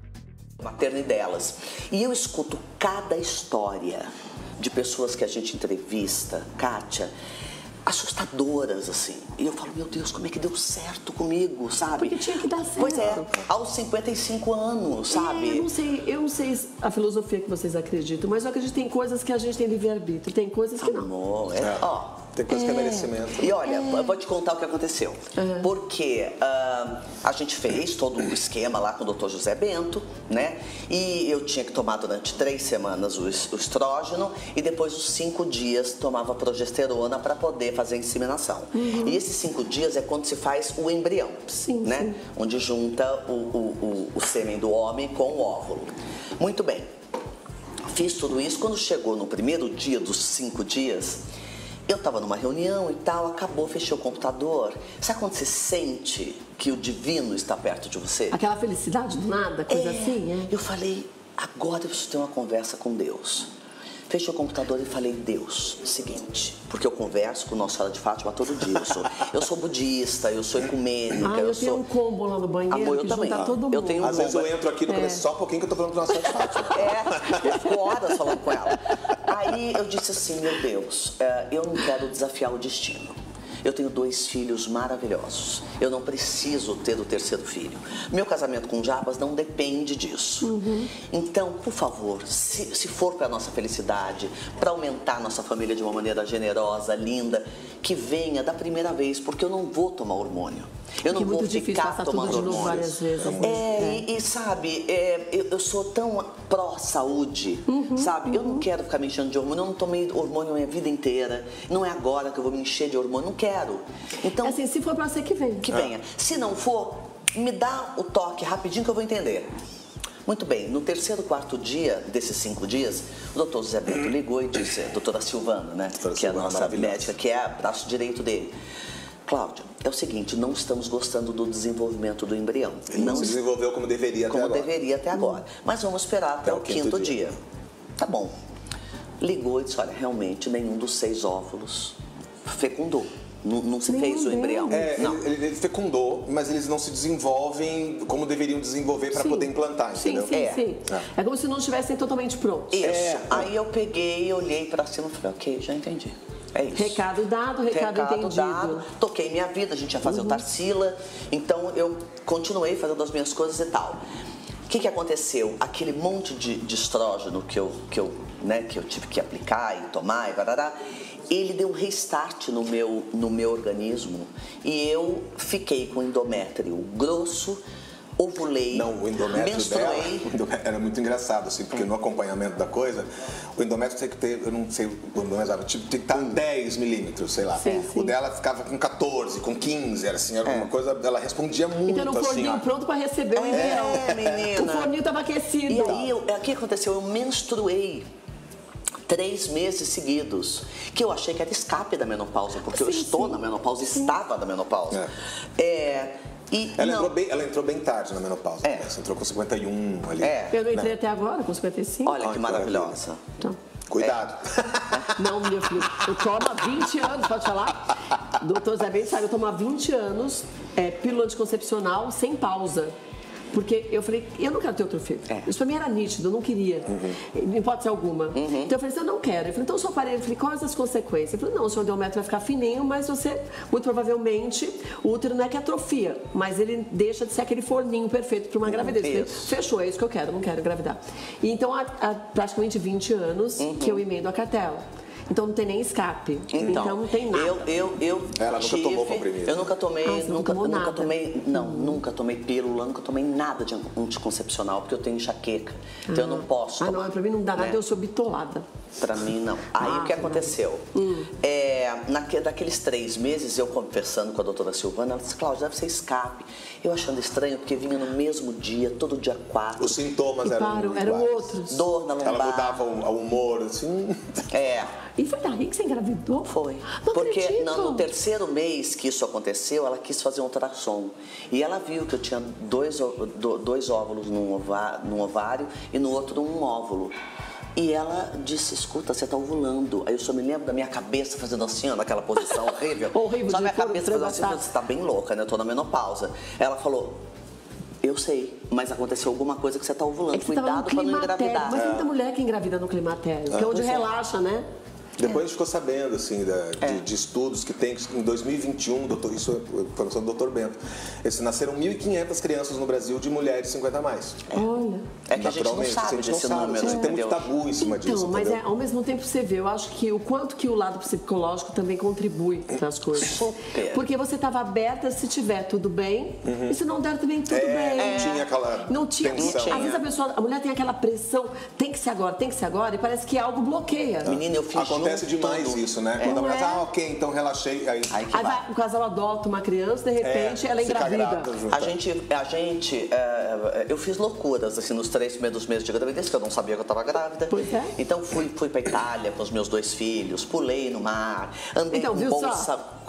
a maternidade delas. E eu escuto cada história de pessoas que a gente entrevista, Kátia, assustadoras, assim. E eu falo, meu Deus, como é que deu certo comigo, sabe? Porque tinha que dar certo. Pois é, aos cinquenta e cinco anos, sabe? É, eu não sei, eu não sei a filosofia que vocês acreditam, mas eu acredito que tem coisas que a gente tem livre-arbítrio, tem coisas que não. Amor, é, É. ó. Tem coisa que é merecimento. E olha, eu vou te contar o que aconteceu. Porque ah, a gente fez todo o esquema lá com o doutor José Bento, né? E eu tinha que tomar durante três semanas o, es- o estrógeno e depois os cinco dias tomava progesterona para poder fazer a inseminação. E esses cinco dias é quando se faz o embrião, Sim, né? sim. Onde junta o, o, o, o sêmen do homem com o óvulo. Muito bem. Fiz tudo isso. Quando chegou no primeiro dia dos cinco dias, eu estava numa reunião e tal, acabou, fechei o computador. Sabe quando você sente que o divino está perto de você? Aquela felicidade do nada, coisa É. assim, é? Eu falei, agora eu preciso ter uma conversa com Deus. Fechei o computador e falei, Deus, seguinte, porque eu converso com Nossa Senhora de Fátima todo dia. Eu sou, eu sou budista, eu sou ecumênica, Ah, eu, eu tenho sou... um combo lá no banheiro Amor, eu que também. junta todo mundo. Eu tenho um Às vezes eu Bomba. entro aqui no começo, só um pouquinho que eu tô falando com nossa de Fátima. É, eu fico horas falando com ela. Aí eu disse assim, meu Deus, é, eu não quero desafiar o destino. Eu tenho dois filhos maravilhosos. Eu não preciso ter o terceiro filho. Meu casamento com o Jabas não depende disso. Então, por favor, se, se for para nossa felicidade, para aumentar nossa família de uma maneira generosa, linda, que venha da primeira vez, porque eu não vou tomar hormônio. Eu não Que é vou muito difícil ficar passar tudo tomando de novo hormônios. várias vezes, né? É, e, e sabe, é, eu, eu sou tão pró-saúde, sabe? Eu não quero ficar me enchendo de hormônio, eu não tomei hormônio a minha vida inteira. Não é agora que eu vou me encher de hormônio, não quero. Então, Assim, se for pra ser que vem. que venha. Se não for, me dá o toque rapidinho que eu vou entender. Muito bem, no terceiro, quarto dia desses cinco dias, o doutor José Bento ligou e disse, doutora Silvana, né? Doutora que é a Silvana, nossa maravilhosa. médica, que é o braço direito dele. Cláudia, é o seguinte, não estamos gostando do desenvolvimento do embrião. Ele não se desenvolveu como deveria até como agora. deveria até agora. Mas vamos esperar até, o quinto, dia. Tá bom. Ligou e disse, olha, realmente nenhum dos seis óvulos fecundou. Não, não se Meu fez o Deus. embrião. É, não. ele, ele fecundou, mas eles não se desenvolvem como deveriam desenvolver para Sim. poder implantar, Sim, entendeu? sim, É. sim. É. É como se não estivessem totalmente prontos. Isso. É. Aí eu peguei, olhei pra cima e falei, ok, já entendi. É isso. Recado dado, recado, entendido. dado, toquei minha vida, a gente ia fazer o Tarsila, então eu continuei fazendo as minhas coisas e tal. O que, que aconteceu? Aquele monte de, de estrógeno que eu, que, eu, né, que eu tive que aplicar e tomar e barará, ele deu um restart no meu, no meu organismo e eu fiquei com endométrio grosso, ovulei, Não, o endométrio menstruei. dela era muito engraçado, assim, porque no acompanhamento da coisa, o endométrio tem que ter, eu não sei, o endométrio tipo, tem que estar dez milímetros, sei lá. Sim, sim. O dela ficava com quatorze, com quinze, era assim, era uma coisa, ela respondia muito Então era um assim, forninho ó. pronto para receber o embrião. É, menina. O forninho estava aquecido. E aí, eu- o que aconteceu? Eu menstruei três meses seguidos, que eu achei que era escape da menopausa, porque eu Sim, estou sim. na menopausa, estava na menopausa. É, e Ela não, entrou, bem, ela entrou bem tarde na menopausa, É. né? Você entrou com cinquenta e um ali. É. Eu não entrei até agora, com cinquenta e cinco. Olha Ai, que que maravilhosa. Então, Cuidado. não, meu filho, eu tomo há vinte anos, pode falar? Doutor Zé bem sabe, eu tomo há vinte anos é, pílula anticoncepcional sem pausa. Porque eu falei, eu não quero ter outro filho. É. Isso pra mim era nítido, eu não queria, em hipótese alguma. Então eu falei assim, eu não quero. Eu falei, então eu sou aparelho. Eu falei, quais as consequências? Eu falei, não, o seu endométrio vai ficar fininho, mas você, muito provavelmente, o útero não é que atrofia, mas ele deixa de ser aquele forninho perfeito para uma gravidez. Eu falei, Isso. fechou, é isso que eu quero, eu não quero engravidar. E então há, há praticamente vinte anos que eu emendo a cartela. Então não tem nem escape. Então, não tem nada. Eu, eu, eu Ela nunca tive, tomou comprimido. Eu nunca tomei, Ah, você não nunca, tomou nunca nada. tomei, não, nunca tomei pílula, nunca tomei nada de anticoncepcional, porque eu tenho enxaqueca. Então eu não posso Ah, tomar. não, pra mim não dá nada, né? eu sou bitolada. Pra mim, não. Aí Ah, o que não. aconteceu? É, naque, daqueles três meses, eu conversando com a doutora Silvana, ela disse, Cláudia, deve ser escape. Eu achando estranho, porque vinha no mesmo dia, todo dia quatro. Os sintomas E eram param, eram iguais. outros. Dor na lombar. Ela mudava o, o humor, assim. É. E foi daí que você engravidou? Foi. Não Porque acredito. no, no terceiro mês que isso aconteceu, ela quis fazer um ultrassom. E ela viu que eu tinha dois, ó- do- dois óvulos num, ová- num ovário e no outro um óvulo. E ela disse, escuta, você tá ovulando. Aí eu só me lembro da minha cabeça fazendo assim, ó, naquela posição horrível. Horrível, Só de minha couro cabeça fazendo assim, entrelaçado. você tá bem louca, né? Eu tô na menopausa. Ela falou, eu sei, mas aconteceu alguma coisa que você tá ovulando. É que você tava no Cuidado pra não climatério. engravidar. Mas tem muita mulher que engravida no climatério, que é onde pois é. relaxa, né? Depois a gente ficou sabendo, assim, da- de, É. de estudos que tem em dois mil e vinte e um, doutor, isso é informação do doutor Bento, esse, nasceram mil e quinhentas crianças no Brasil de mulheres cinquenta a mais. Olha. É que a gente não Naturalmente, sabe a gente não desse sabe, número, a gente tem muito entendeu? tabu em cima Então, disso, mas é, entendeu? ao mesmo tempo você vê, eu acho que o quanto que o lado psicológico também contribui para as coisas. Super. Porque você estava aberta se tiver tudo bem, e se não der também tudo É, bem. não tinha aquela Não tinha. tensão. Às vezes a pessoa, a mulher tem aquela pressão, tem que ser agora, tem que ser agora, e parece que algo bloqueia. Menina, eu fiz Acontece junto demais tudo. isso, né? É. Quando a mulher Não diz, é? ah, ok, então relaxei, aí... Aí que Aí vai. vai, o casal adota uma criança, de repente É, ela é fica engravida. grávida junto. A gente, a gente é, eu fiz loucuras assim nos três primeiros meses de gravidez, que eu não sabia que eu estava grávida. Pois é. Então fui, fui pra Itália com os meus dois filhos, pulei no mar, andei Então, com viu bolsa. só?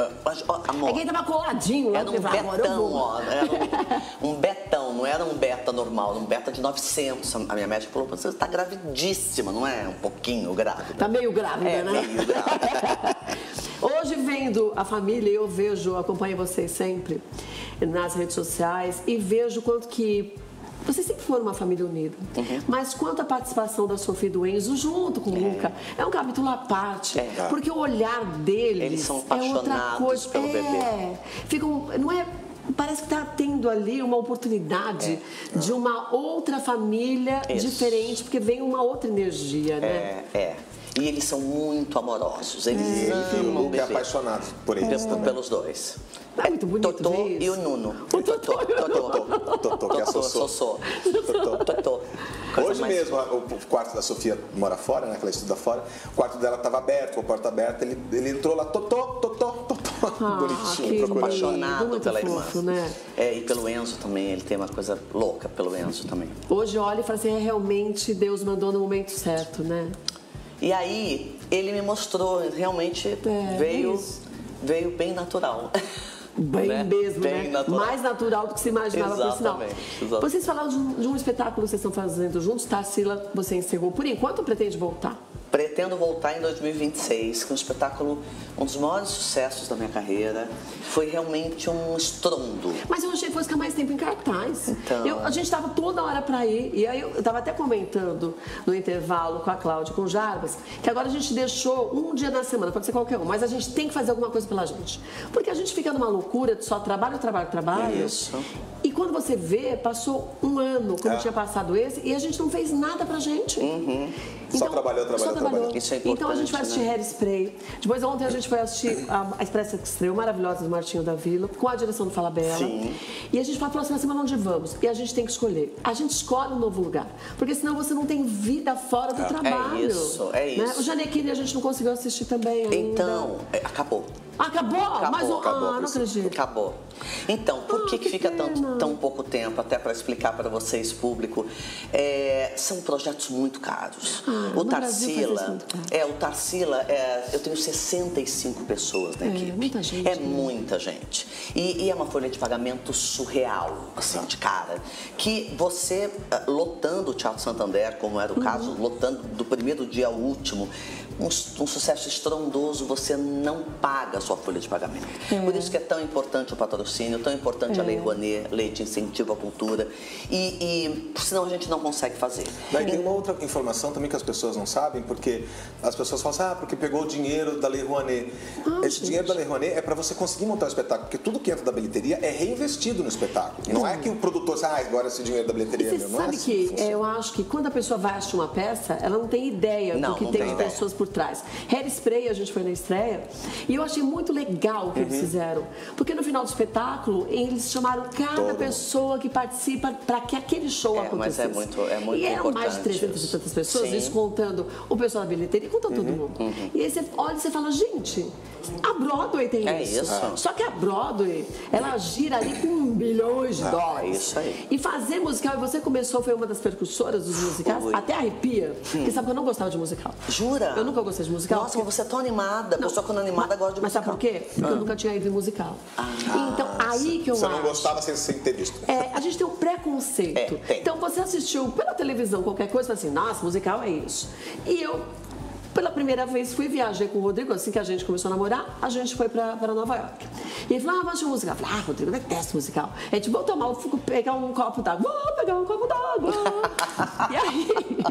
Ó, amor, É quem tava coladinho lá, era um porque, agora eu betão, vou. ó. Era um, um betão, não era um beta normal, era um beta de novecentos. A minha médica falou, você está gravidíssima, não é um pouquinho grávida. Tá meio grávida, É, né? meio grávida. Hoje, vendo a família, eu vejo, acompanho vocês sempre nas redes sociais e vejo quanto que vocês sempre foram uma família unida. Uhum. Mas quanto à participação da Sofia e do Enzo junto com o Luca, é um capítulo à parte. É. Porque o olhar deles Eles são é outra apaixonados coisa. pelo é. bebê. Ficam, não é... Parece que está tendo ali uma oportunidade de uma outra família Isso. diferente, porque vem uma outra energia, né? É, é. E eles são muito amorosos, eles E o amam o Luca é bebê. apaixonado por eles Pe- também. Pelos dois. É muito bonito Totô ver isso. e o Nuno. O Totô. Totô, Totô. Totô, que é a Totô, Sossô. Sossô. Totô. Totô. Coisa Hoje mais- mesmo, o quarto da Sofia mora fora, né? Que ela estuda fora. O quarto dela estava aberto, com a porta aberta. Ele, ele entrou lá, totô, totô, totô. Ah, Bonitinho, que procurando. Apaixonado muito pela fofo, irmã. né? É, e pelo Enzo também, ele tem uma coisa louca pelo Enzo também. Hoje olha e fala assim, é, realmente Deus mandou no momento certo, né? E aí, ele me mostrou, realmente É, veio, é isso. veio bem natural. Bem Né? mesmo, Bem né? natural. Mais natural do que se imaginava, por sinal. Exatamente, exatamente. Vocês falaram de um, de um espetáculo que vocês estão fazendo juntos, Tarsila, você encerrou. Por enquanto, pretende voltar? Pretendo voltar em dois mil e vinte e seis, com um espetáculo, um dos maiores sucessos da minha carreira. Foi realmente um estrondo. Mas eu achei que fosse ficar mais tempo em cartaz. Então. Eu- a gente estava toda hora para ir. E aí eu estava até comentando no intervalo com a Cláudia, com o Jarbas, que agora a gente deixou um dia na semana, pode ser qualquer um, mas a gente tem que fazer alguma coisa pela gente. Porque a gente fica numa loucura de só trabalho, trabalho, trabalho. Isso. E quando você vê, passou um ano, como É. tinha passado esse, e a gente não fez nada pra gente. Uhum. Só trabalhou, trabalhou, só trabalhou, trabalhou. Isso é importante, então a gente vai assistir né? Hairspray. Depois ontem a gente foi assistir a, a Expressa que estreou, maravilhosa, do Martinho da Vila, com a direção do Fala Bela. Sim. E a gente fala, próxima semana onde vamos? E a gente tem que escolher. A gente escolhe um novo lugar. Porque senão você não tem vida fora do trabalho. É isso, é isso. Né? O Janequine a gente não conseguiu assistir também ainda. Então, é, acabou. Acabou? Acabou, Mas o... acabou, ah, não acredito. Acabou. Então, por Ah, que, que que fica tanto, pena. tão pouco tempo, até para explicar para vocês, público? É, são projetos muito caros. Ah, o no Brasil faz isso Tarsila, muito caro. é, o Tarsila, é, eu tenho sessenta e cinco pessoas na É, equipe. muita gente, É né? muita gente. E, e é uma folha de pagamento surreal, assim, de cara. Que você, ah, lotando o Teatro Santander, como era o Uhum. caso, lotando do primeiro dia ao último, um, um sucesso estrondoso, você não paga a sua folha de pagamento. É. Por isso que é tão importante o patrocínio, tão importante a Lei Rouanet, Lei de Incentivo à Cultura, e, e senão a gente não consegue fazer. Daí tem uma outra informação também que as pessoas não sabem, porque as pessoas falam assim, ah, porque pegou o dinheiro da Lei Rouanet. Ah, Esse gente. dinheiro da Lei Rouanet é para você conseguir montar o espetáculo, porque tudo que entra da bilheteria é reinvestido no espetáculo. Não é que o produtor diz, ah, agora esse dinheiro da E bilheteria é você meu. Não é sabe assim que funciona. é, eu acho que quando a pessoa vai assistir uma peça, ela não tem ideia Não, do que não tem tem de ideia. pessoas por trás. Hairspray, a gente foi na estreia, e eu achei muito legal o que Uhum. eles fizeram. Porque no final do espetáculo, eles chamaram cada Todo. pessoa que participa para que aquele show É, mas acontecesse. é muito- é muito E eram mais de importante trezentas e isso. tantas pessoas, Sim. isso contando o pessoal da bilheteria, contando todo mundo. E aí você olha e você fala, gente, a Broadway tem É isso. isso. Só que a Broadway, ela gira ali com bilhões de dólares. é isso aí. E fazer musical, e você começou, foi uma das percussoras dos musicais, Fui. até arrepia, porque sabe que eu não gostava de musical. Jura? Eu nunca gostei de musical. Nossa, mas você é tão animada. A pessoa quando é animada mas, gosta de mas musical. sabe por quê? Porque eu nunca tinha ido em musical. Então, aí que eu Você acho... não gostava sem, sem ter visto. É, a gente tem um preconceito. É, tem. Então, você assistiu pela televisão qualquer coisa, fala assim, nossa, musical é isso. E eu, pela primeira vez, fui viajar com o Rodrigo, assim que a gente começou a namorar, a gente foi pra, pra Nova York. E ele falou, ah, vamos assistir um musical. Eu falei, ah, Rodrigo, eu detesto musical. É tipo, vou tomar, vou pegar um copo d'água, vou pegar um copo d'água. E aí,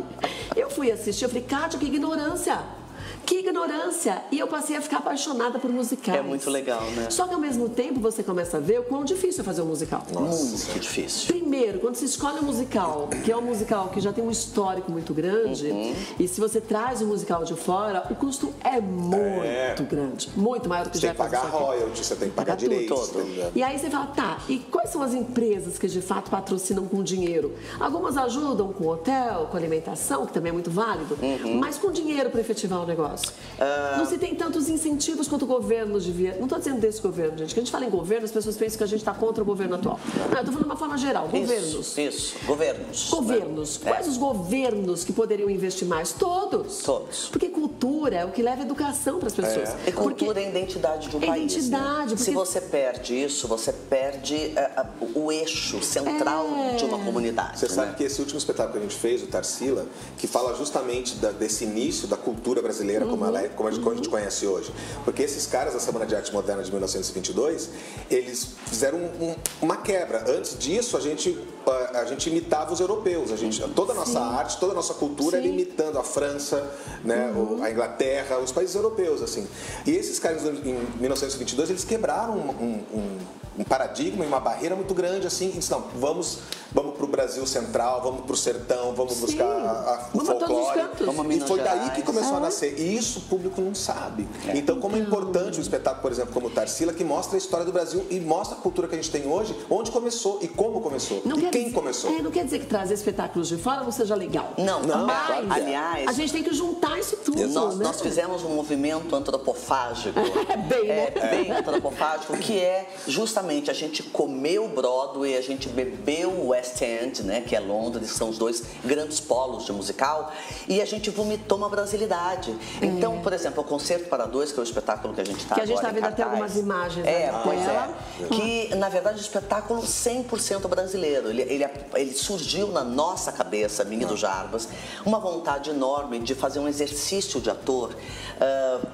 eu fui assistir, eu falei, Kátia, que ignorância. Que ignorância! E eu passei a ficar apaixonada por musicais. É muito legal, né? Só que ao mesmo tempo você começa a ver o quão difícil é fazer um musical. Muito difícil. Primeiro, quando você escolhe um musical, que é um musical que já tem um histórico muito grande, Uhum. e se você traz o musical de fora, o custo é muito É. grande. Muito maior do que Você já tem que é pagar fazer isso aqui. royalties, você tem que pagar Pagar tudo, direitos. todo. tá ligado? E aí você fala, tá, e quais são as empresas que de fato patrocinam com dinheiro? Algumas ajudam com hotel, com alimentação, que também é muito válido, Uhum. mas com dinheiro para efetivar o negócio. Ah. Não se tem tantos incentivos quanto o governo devia. Não estou dizendo desse governo, gente. Quando a gente fala em governo, as pessoas pensam que a gente está contra o governo atual. Não, eu estou falando de uma forma geral, governos. Isso, isso. Governos. Governos. É. Quais os governos que poderiam investir mais? Todos. Todos. Porque cultura é o que leva educação para as pessoas. E cultura Porque é a identidade de um É país. identidade, né? porque- Se você perde isso, você perde eh, a- o eixo central É. de uma comunidade. Você né? sabe que esse último espetáculo que a gente fez, o Tarsila, que fala justamente da- desse início da cultura brasileira como, ela é, como, a gente, como a gente conhece hoje. Porque esses caras da Semana de Arte Moderna de mil novecentos e vinte e dois, eles fizeram um- um- uma quebra. Antes disso, a gente, a, a gente imitava os europeus. A gente, toda a nossa arte, toda a nossa cultura era Sim. imitando a França, né, o- a Inglaterra, os países europeus. Assim. E esses caras, em mil novecentos e vinte e dois, eles quebraram um, um- um- um paradigma e uma barreira muito grande. Assim, e disse, não, vamos, vamos para o Brasil Central, vamos para o sertão, vamos Sim. buscar a, a, o Vamos a todos os folclore. cantos. Vamos a E Minas foi daí Gerais. que começou a É. nascer. E isso o público não sabe. Então, como é importante um espetáculo, por exemplo, como o Tarsila, que mostra a história do Brasil e mostra a cultura que a gente tem hoje, onde começou e como começou. Não e quer quem dizer- começou. É, não quer dizer que trazer espetáculos de fora não seja legal. Não, Não, Mas, claro que é. aliás, a gente tem que juntar isso tudo, Nós, né? nós fizemos um movimento antropofágico. É bem, né? É, bem antropofágico, que é justamente a gente comeu Broadway, a gente bebeu o West End, né, que é Londres, são os dois grandes polos de musical, e a gente vomitou uma brasilidade. Então, por exemplo, o Concerto para Dois, que é o espetáculo que a gente está Que a gente agora tá em vendo até cartaz. algumas imagens É, na pois tela. é. Que, na verdade, é um espetáculo cem por cento brasileiro. Ele, ele, ele surgiu na nossa cabeça, minha e do Jarbas, uma vontade enorme de fazer um exercício de ator, ah,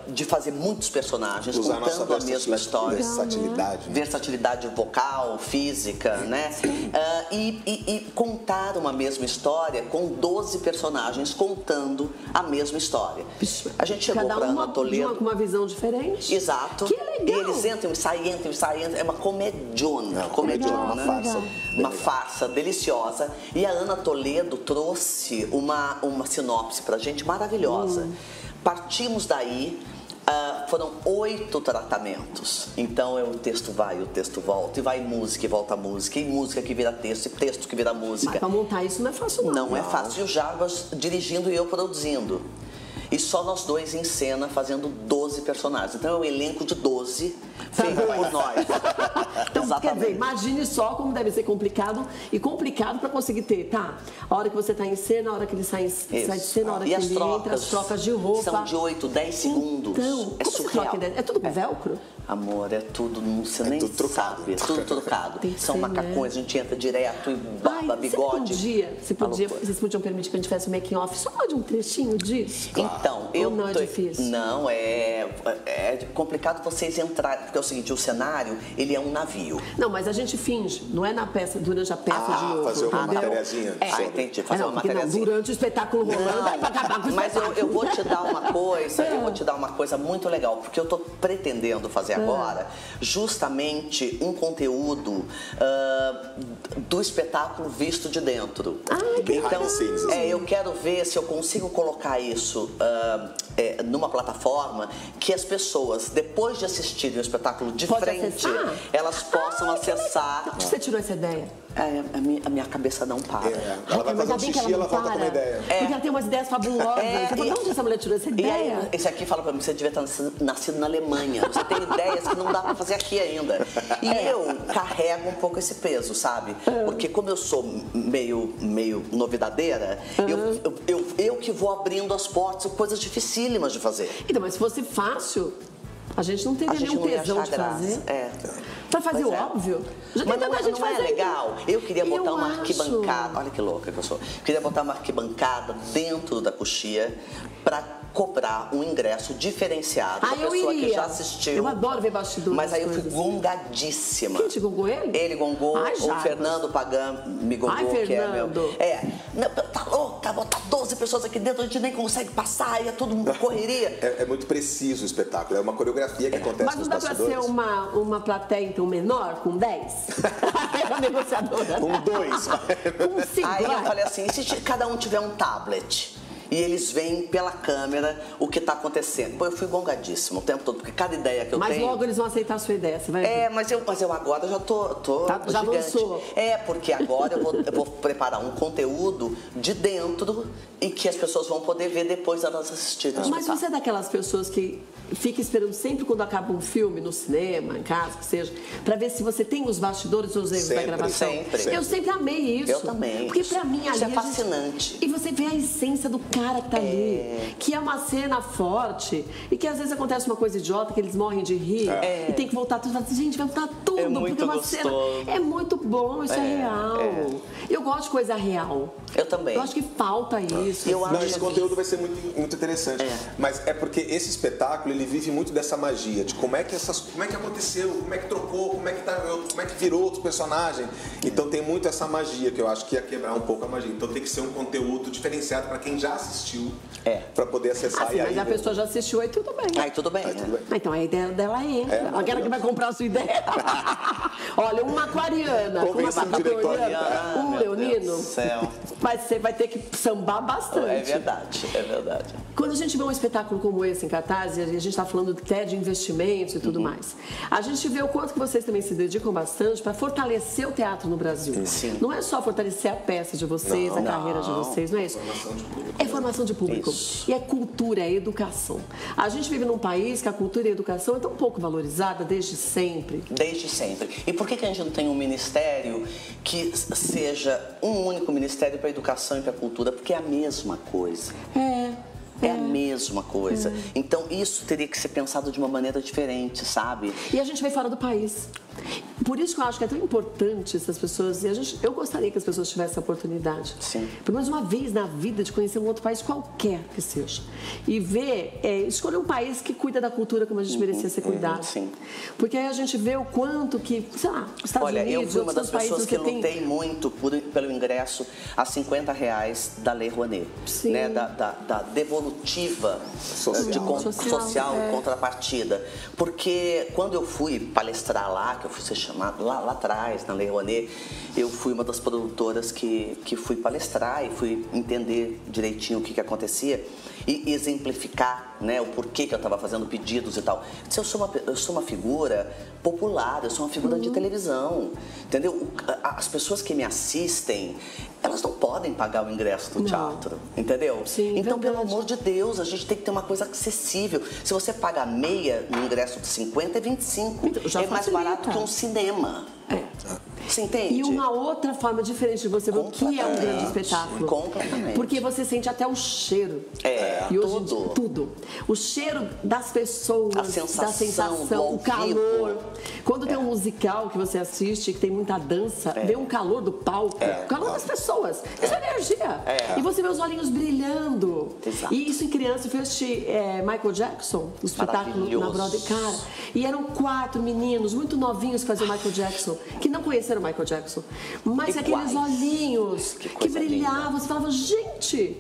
de fazer muitos personagens, usar contando a mesma história. Versatilidade. Né? Versatilidade vocal, física, né? Uh, e, e, e contar uma mesma história com doze personagens contando a mesma história. A gente chegou para Ana Toledo... com uma visão diferente. Exato. Que legal. E eles entram e saem, entram e saem, entram. É uma comediona. Não, comediona. Uma farsa. Uma farsa deliciosa. E a Ana Toledo trouxe uma, uma sinopse pra gente maravilhosa. Hum. Partimos daí, uh, foram oito tratamentos. Então, é, o texto vai, o texto volta, e vai música e volta música, e música que vira texto, e texto que vira música. Mas pra montar isso não é fácil não. Não, não. é fácil. E o Jarbas dirigindo e eu produzindo. E só nós dois em cena fazendo doze personagens. Então é um elenco de doze feito por nós. Então, exatamente. Quer dizer, imagine só como deve ser complicado e complicado para conseguir ter, tá? A hora que você tá em cena, a hora que ele sai, sai de cena, a hora e que as ele trocas entra, as trocas de roupa. São de oito, dez segundos. Então, é como surreal. Você troca, é tudo com velcro? Amor, é tudo, não você é nem tudo trocado. sabe, é tudo trocado. ser, São macacões, né? A gente entra direto e barba, Ai, bigode. Você podia, você podia, vocês podiam permitir que a gente fizesse um making off só de um trechinho disso? Então, eu Ou não é tô, difícil? Não, é, é complicado vocês entrarem, porque é o seguinte, o cenário, ele é um navio. Não, mas a gente finge, não é na peça, durante a peça ah, de novo. fazer uma entendeu? matériazinha. É, ah, entendi, fazer é, não, uma não, matériazinha. durante o espetáculo rolando, Não, é pra acabar com o mas eu, espetáculo. eu vou te dar uma coisa, eu vou te dar uma coisa muito legal, porque eu tô pretendendo fazer agora justamente um conteúdo uh, do espetáculo visto de dentro. Ah, que então, legal. é, eu quero ver se eu consigo colocar isso uh, é, numa plataforma que as pessoas, depois de assistirem o espetáculo de Pode frente, acessar? elas possam ah, acessar. De onde você tirou essa ideia? É, a, minha, a minha cabeça não para. É, ela vai mas fazer um bem que xixi e ela não volta para. com uma ideia. Porque ela tem umas ideias fabulosas. É, você fala, e- de onde essa mulher tirou essa E ideia? aí, esse aqui fala pra mim, você devia estar nascido, nascido na Alemanha. Você tem ideias que não dá pra fazer aqui ainda. E eu carrego um pouco esse peso, sabe? Porque como eu sou meio, meio novidadeira, eu, eu, eu, eu que vou abrindo as portas, coisas dificílimas de fazer. Então, mas se fosse fácil, a gente não teria A gente nenhum não ia tesão achar de graça. fazer. É. Pra fazer Pois o é. óbvio. Já tem Mas tanta não, gente não é fazendo. legal? Eu queria botar Eu uma acho. arquibancada, olha que louca que eu sou. Eu queria botar uma arquibancada dentro da coxia pra cobrar um ingresso diferenciado Ah, da eu pessoa iria. que já assistiu. Eu adoro ver bastidores. Mas aí eu fui coisas. gongadíssima. Quem te gongou ele? Ele gongou, Ai, o Jarbas. Fernando Pagan me gongou, Ai, que é meu. Fernando. É, não, tá louca, botar doze pessoas aqui dentro, a gente nem consegue passar, e é tudo uma correria. É, é muito preciso o espetáculo, é uma coreografia que acontece Mas não nos dá pra bastidores. ser uma, uma plateia, então, menor, com dez? A negociadora. Um dois. Com cinco. Aí eu vai. falei assim, e se ti- cada um tiver um tablet? E eles veem pela câmera o que está acontecendo. Pô, eu fui gongadíssimo o tempo todo, porque cada ideia que eu Mas tenho... logo eles vão aceitar a sua ideia, você vai ver. É, mas eu, mas eu agora já tô, tô Tá, já gigante. avançou. É, porque agora eu vou, eu vou preparar um conteúdo de dentro e que as pessoas vão poder ver depois delas assistirem. o Mas espetáculo. você é daquelas pessoas que fica esperando sempre quando acaba um filme, no cinema, em casa, que seja, pra ver se você tem os bastidores ou os erros da Sempre, gravação. sempre. Eu sempre amei isso. Eu também. Porque pra mim ali Isso é a gente- fascinante. E você vê a essência do cara que tá ali. Que é uma cena forte e que às vezes acontece uma coisa idiota, que eles morrem de rir e tem que voltar tudo. Gente, vai voltar tudo, É muito porque é uma gostoso. cena. É muito bom, isso é, É, real. é. Eu gosto de coisa real. Eu também. Eu acho que falta isso. Eu Não, acho esse que- conteúdo vai ser muito, muito interessante. É. Mas é porque esse espetáculo, ele vive muito dessa magia, de como é que essas, como é que aconteceu, como é que trocou, como é que, tá, como é que virou outro personagem. Então tem muito essa magia, que eu acho que ia quebrar um pouco a magia. Então tem que ser um conteúdo diferenciado para quem já assistiu, É. para poder acessar. Assim, e mas aí, a pessoa já assistiu aí, tudo bem. Aí tudo bem. Aí né? tudo bem. Ah, então a ideia dela entra. É, Ela quer que vai comprar a sua ideia. Olha, uma aquariana, com uma Convence o diretor. capricorniana, Ah, um meu leonino. Deus do céu. Mas você vai ter que sambar bastante. É verdade, é verdade. Quando a gente vê um espetáculo como esse em cartaz, e a gente está falando até de investimentos e tudo mais, a gente vê o quanto que vocês também se dedicam bastante para fortalecer o teatro no Brasil. Sim. Não é só fortalecer a peça de vocês, Não, a carreira de não. vocês, não é isso? É formação de público. Isso. E é cultura, é educação. A gente vive num país que a cultura e a educação é tão pouco valorizada desde sempre. Desde sempre. E por que, que a gente não tem um ministério que seja um único ministério para a educação e para a cultura? Porque é a mesma coisa. É. É a mesma coisa. É. Então isso teria que ser pensado de uma maneira diferente, sabe? E a gente vem fora do país. Por isso que eu acho que é tão importante essas pessoas, e a gente, eu gostaria que as pessoas tivessem a oportunidade, Sim. pelo menos uma vez na vida, de conhecer um outro país qualquer que seja. E ver, é, escolher um país que cuida da cultura como a gente uhum, merecia ser cuidado. Uhum, sim. Porque aí a gente vê o quanto que, sei lá, os Estados Olha, Unidos, eu fui uma das pessoas que lutei tem... muito por, pelo ingresso a cinquenta reais da Lei Rouanet, né? da, da, da devolutiva social, de, con, social, social é. contrapartida. Porque quando eu fui palestrar lá, que eu fui ser chamado lá, lá atrás, na Lei Rouanet, eu fui uma das produtoras que, que fui palestrar e fui entender direitinho o que, que acontecia e exemplificar, né, o porquê que eu estava fazendo pedidos e tal. Eu sou uma, eu sou uma figura popular, eu sou uma figura uhum. de televisão, entendeu? As pessoas que me assistem, elas não podem pagar o ingresso do não. teatro, entendeu? Sim, então, verdade. pelo amor de Deus, a gente tem que ter uma coisa acessível. Se você paga meia no ingresso de cinquenta, é vinte e cinco. Então, já é mais barato que um cinema. É. Você entende? E uma outra forma diferente de você ver o que é um grande espetáculo. Completamente. Porque você sente até o cheiro. É, e hoje, tudo. Tudo. O cheiro das pessoas, a sensação, da sensação, o calor. Quando é. tem um musical que você assiste, que tem muita dança, é. vê um calor do palco, é. o calor das pessoas. Isso é energia. É. E você vê os olhinhos brilhando. Exato. E isso em criança, eu fui assistir é, Michael Jackson, o espetáculo na Broadway. Cara, e eram quatro meninos muito novinhos que faziam Michael Jackson, que não conheceram Michael Jackson, mas Iguais. aqueles olhinhos que, que brilhavam, linda. Você falava, gente,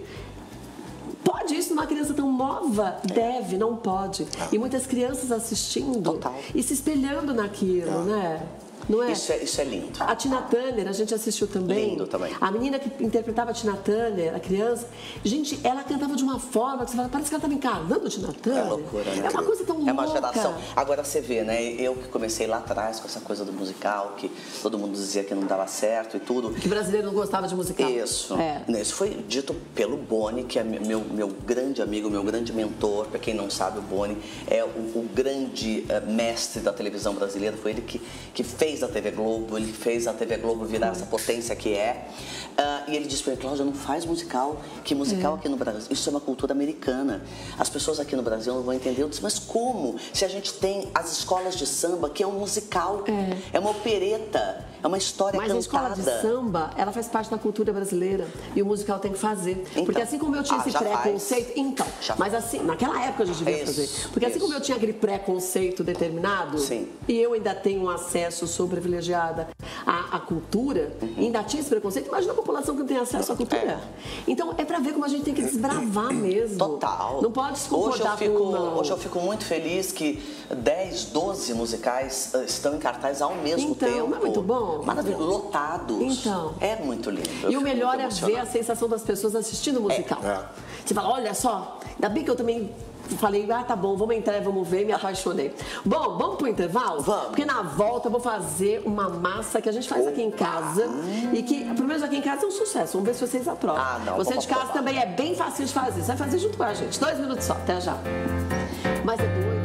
pode isso numa criança tão nova? É. Deve, não pode. E muitas crianças assistindo Total. e se espelhando naquilo, é. né? Não é? Isso, é, isso é lindo. A Tina Turner, a gente assistiu também. Lindo também. A menina que interpretava a Tina Turner, a criança, gente, ela cantava de uma forma que você fala, parece que ela estava encarnando a Tina Turner. É loucura, né? É uma coisa tão louca. É uma geração. Agora você vê, né? Eu que comecei lá atrás com essa coisa do musical, que todo mundo dizia que não dava certo e tudo. Que brasileiro não gostava de musical. Isso. É. Isso foi dito pelo Boni, que é meu, meu grande amigo, meu grande mentor. Para quem não sabe, o Boni é o, o grande uh, mestre da televisão brasileira. Foi ele que, que fez a T V Globo. Ele fez a T V Globo virar essa potência que é. Uh, e ele disse para mim, Cláudia, não faz musical. Que musical é. aqui no Brasil? Isso é uma cultura americana. As pessoas aqui no Brasil não vão entender. Eu disse, mas como? Se a gente tem as escolas de samba, que é um musical, é, é uma opereta, é uma história mas cantada. Mas a escola de samba, ela faz parte da cultura brasileira. E o musical tem que fazer. Então, porque assim como eu tinha ah, esse preconceito... Faz. Então, já mas assim, naquela época a gente devia isso, fazer. Porque assim isso. como eu tinha aquele preconceito determinado, Sim. e eu ainda tenho um acesso, sou privilegiada à, à cultura, uhum. e ainda tinha esse preconceito, imagina a população que não tem acesso à cultura. É. Então, é pra ver como a gente tem que desbravar mesmo. Total. Não pode se concordar hoje eu fico, com uma... Hoje eu fico muito feliz que dez, doze musicais uh, estão em cartaz ao mesmo então, tempo. Não é muito bom? Maravilhoso. Lotados. Então. É muito lindo. E o melhor é ver a sensação das pessoas assistindo o musical. É. Você fala, olha só, ainda bem que eu também... Falei, ah, tá bom, vamos entrar e vamos ver, me apaixonei. Bom, vamos pro intervalo? Vamos. Porque na volta eu vou fazer uma massa que a gente faz Opa. aqui em casa hum. e que, pelo menos aqui em casa, é um sucesso. Vamos ver se vocês aprovam. Ah, não, Você de casa provar. também é bem fácil de fazer. Você vai fazer junto com a gente. Dois minutos só, até já. Mas é doido.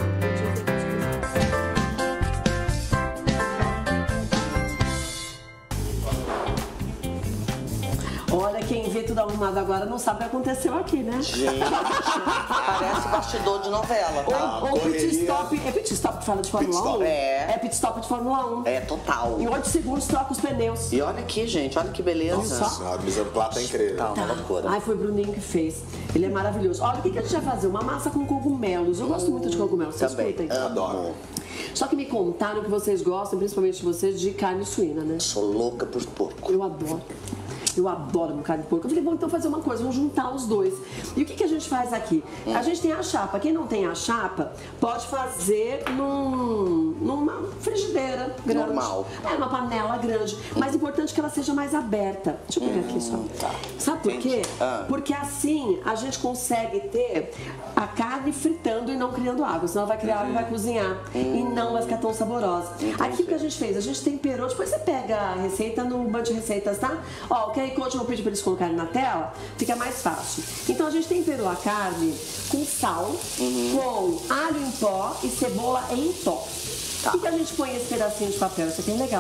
Olha, quem vê tudo arrumado agora não sabe o que aconteceu aqui, né? Gente, parece bastidor de novela, tá? Ou, ou pit stop, é pit stop que fala de Fórmula um? É. É pit stop de Fórmula um. É, total. Em oito segundos troca os pneus. E olha aqui, gente, olha que beleza. Nossa, a mesa plata é incrível. Tá, uma loucura. Ai, foi o Bruninho que fez. Ele é maravilhoso. Olha, o que, que a gente vai fazer? Uma massa com cogumelos. Eu gosto muito de cogumelos. Vocês Também, curtem? adoro. Só que me contaram que vocês gostam, principalmente vocês, de carne suína, né? Sou louca por porco. Eu adoro. Eu adoro carne de porco. Eu falei, vamos então fazer uma coisa, vamos juntar os dois. E o que, que a gente faz aqui? Hum. A gente tem a chapa. Quem não tem a chapa, pode fazer num, numa frigideira grande. Normal. É, uma panela grande. Mas é importante que ela seja mais aberta. Deixa eu pegar hum, aqui só. Tá. Sabe por quê? Ah. Porque assim a gente consegue ter a carne fritando e não criando água. Senão ela vai criar água e vai cozinhar. Hum. E não vai ficar tão saborosa. Entendi. Aqui o que a gente fez? A gente temperou. Depois você pega a receita no banco de receitas, tá? Ó, o Q R Code eu vou pedir para eles colocarem na tela. Fica mais fácil. Então a gente temperou a carne com sal, uhum. com alho em pó e cebola em pó. Tá. E que a gente põe esse pedacinho de papel, isso aqui é legal.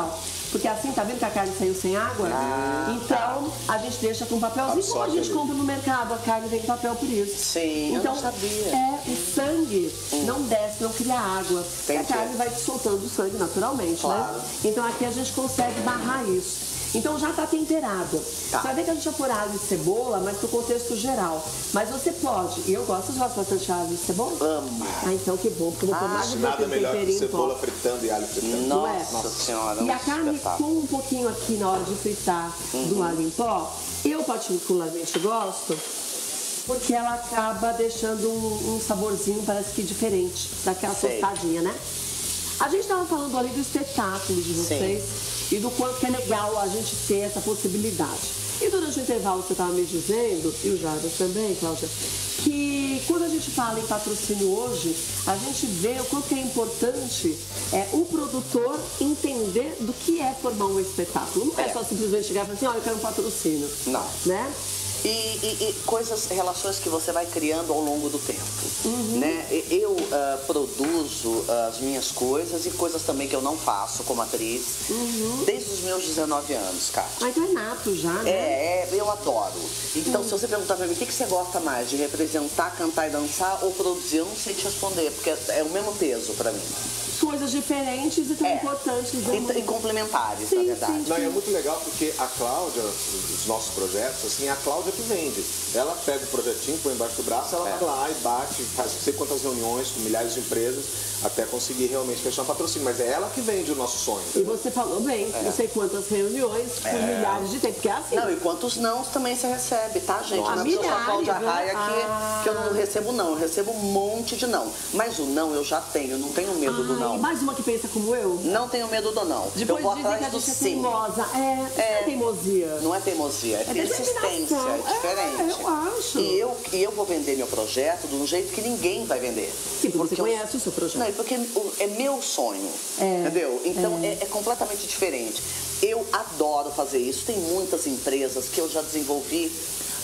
Porque assim, tá vendo que a carne saiu sem água? Ah, então, a gente deixa com papelzinho. Como a gente compra no mercado, a carne vem com papel por isso. Sim, então, eu não sabia. É, o sangue hum. não desce, não cria água. Entendi. E a carne vai soltando o sangue naturalmente, claro. né? Então, aqui a gente consegue barrar isso. Então já está temperado. Tá. Você vai ver que a gente vai pôr alho e cebola, mas pro contexto geral. Mas você pode, e eu gosto, você gosta bastante alho e cebola? Amo. Ah, então que bom, porque eu vou pôr mais de nada melhor que cebola pó. fritando e alho fritando. Nossa, é? Nossa senhora. E a carne com um pouquinho aqui na hora de fritar uhum. do alho em pó, eu particularmente gosto, porque ela acaba deixando um, um saborzinho, parece que diferente, daquela Sei. tostadinha, né? A gente estava falando ali do espetáculo de vocês. Sim. E do quanto que é legal a gente ter essa possibilidade. E durante o intervalo você estava me dizendo, e o Jarbas também, Cláudia, que quando a gente fala em patrocínio hoje, a gente vê o quanto que é importante é, o produtor entender do que é formar um espetáculo. Não é, é só simplesmente chegar e falar assim, olha, eu quero um patrocínio. Não. Né? E, e, e coisas, relações que você vai criando ao longo do tempo. Uhum. Né? Eu uh, produzo uh, as minhas coisas e coisas também que eu não faço como atriz uhum. desde os meus dezenove anos, cara. Mas é nato já, né? É, é eu adoro. Então, uhum. se você perguntar pra mim, o que, que você gosta mais? De representar, cantar e dançar ou produzir? Eu não sei te responder, porque é o mesmo peso pra mim. Coisas diferentes e tão é. importantes. E, e complementares, sim, na verdade. Sim, sim. Não, e é muito legal porque a Cláudia, os nossos projetos, assim, é a Cláudia que vende. Ela pega o projetinho, põe embaixo do braço, ela é. vai lá e bate, faz não sei quantas reuniões com milhares de empresas até conseguir realmente fechar um patrocínio. Mas é ela que vende o nosso sonho. E você falou bem, é. não sei quantas reuniões por é. milhares de tempo, porque é assim. Não, e quantos não também você recebe, tá, gente? Não é só a Cláudia Raia que, ah. que eu não recebo não, eu recebo um monte de não. Mas o não eu já tenho, eu não tenho medo Ai, do não. Mais uma que pensa como eu? Não tenho medo do não. Depois eu vou dizem atrás que a do gente sim. é teimosa. É, é, é teimosia. Não é teimosia, é, é persistência, é diferente. É, eu acho. E eu, e eu vou vender meu projeto de um jeito que ninguém vai vender. Sim, porque você conhece eu, o seu projeto. Não, porque é meu sonho, é, entendeu? Então é. É, é completamente diferente. Eu adoro fazer isso. Tem muitas empresas que eu já desenvolvi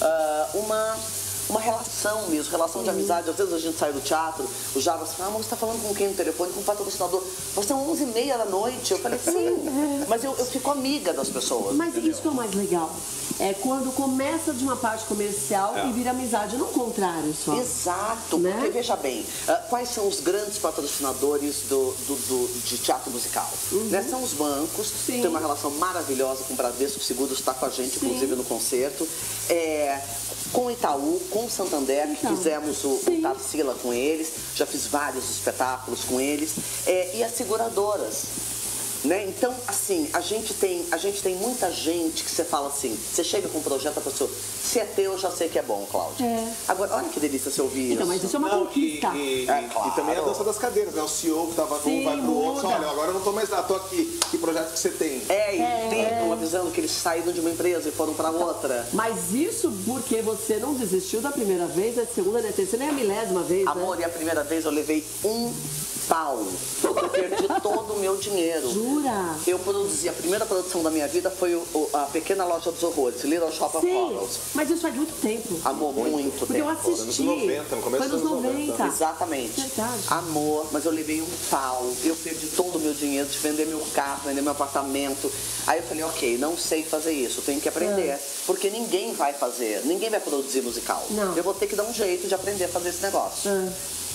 uh, uma... uma relação mesmo, relação de amizade. Às vezes a gente sai do teatro, o Jarbas fala, ah, mas você está falando com quem no telefone? Com o patrocinador. Você é onze e meia da noite. Eu falei, sim, mas eu, eu fico amiga das pessoas. Mas entendeu? Isso que é o mais legal. É quando começa de uma parte comercial é. e vira amizade, não o contrário só. Exato, né? Porque veja bem, uh, quais são os grandes patrocinadores do, do, do, de teatro musical? Uhum. Né? São os bancos, Sim. tem uma relação maravilhosa com o Bradesco Seguros, está com a gente, Sim. inclusive, no concerto. É, com o Itaú, com o Santander, então, que fizemos o, o Tarsila com eles, já fiz vários espetáculos com eles, é, e as seguradoras. Né? Então, assim, a gente, tem, a gente tem muita gente que você fala assim, você chega com um projeto, a pessoa, se é teu, eu já sei que é bom, Cláudia. É. Agora, olha que delícia você ouvir então, isso. Mas isso é uma não, conquista. E, e, é, claro. e também a dança das cadeiras, né? O C E O que tava com um vai pro outro, olha, agora eu não tô mais lá, tô aqui. Que projeto que você tem? É, e é, tempo, é. avisando que eles saíram de uma empresa e foram pra outra. Mas isso porque você não desistiu da primeira vez, da segunda, da terceira, nem a milésima vez, Amor, né? e a primeira vez eu levei um pau, porque eu perdi todo o meu dinheiro. Jura? Eu produzi, a primeira produção da minha vida foi o, o, a Pequena Loja dos Horrores, Little Shop of Horrors. Mas isso faz muito tempo. Amor, muito, muito porque tempo. eu assisti. Nos noventa, no começo foi nos dos anos noventa. noventa. Exatamente. Verdade. Amor, mas eu levei um pau, eu perdi todo o meu dinheiro de vender meu carro, vender meu apartamento. Aí eu falei, ok, não sei fazer isso, tenho que aprender. É. Porque ninguém vai fazer, ninguém vai produzir musical. Não. Eu vou ter que dar um jeito de aprender a fazer esse negócio. É.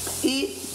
E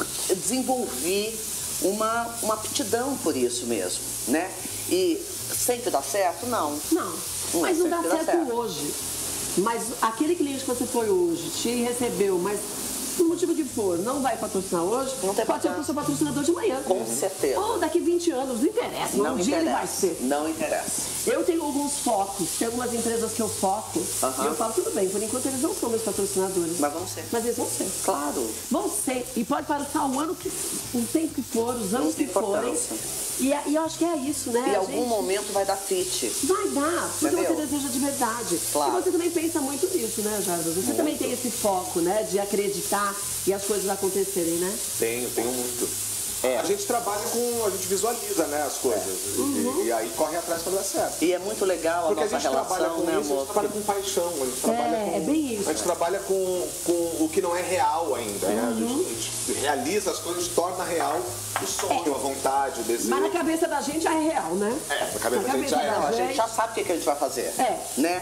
desenvolvi uma, uma aptidão por isso mesmo, né? E sempre dá certo? Não. Não, não mas é não dá certo, dá certo hoje. Mas aquele cliente que você foi hoje, te recebeu, mas por motivo que for, não vai patrocinar hoje, não tem pode ser o seu patrocinador de amanhã. Com certeza. Ou daqui vinte anos, não interessa, não um dia ele vai ser. Não interessa. Eu tenho alguns focos, tem algumas empresas que eu foco, uh-huh. e eu falo, tudo bem, por enquanto eles não são meus patrocinadores. Mas vão ser. Mas eles vão ser. Claro. Vão ser, e pode passar o ano que, o tempo que for, os anos que forem. E, e eu acho que é isso, né? Em a algum gente... momento vai dar fit. Vai dar, porque Entendeu? você deseja de verdade. Claro. E você também pensa muito nisso, né, Jarbas? Você muito. também tem esse foco, né, de acreditar e as coisas acontecerem, né? Tenho, tenho muito. É, gente trabalha com, a gente visualiza, né, as coisas. É. Uhum. E, e aí corre atrás pra dar certo. E é muito legal a Porque nossa a gente relação, trabalha com né, isso, amor? a gente trabalha com paixão, a gente trabalha é, com... É bem isso. A gente trabalha com, com o que não é real ainda, né? Uhum. A gente, a gente realiza as coisas, a gente torna real o sonho, é. a vontade, o desejo. Mas na cabeça da gente já é real, né? É, na cabeça na da gente já é. A gente já sabe o que a gente vai fazer, é. né?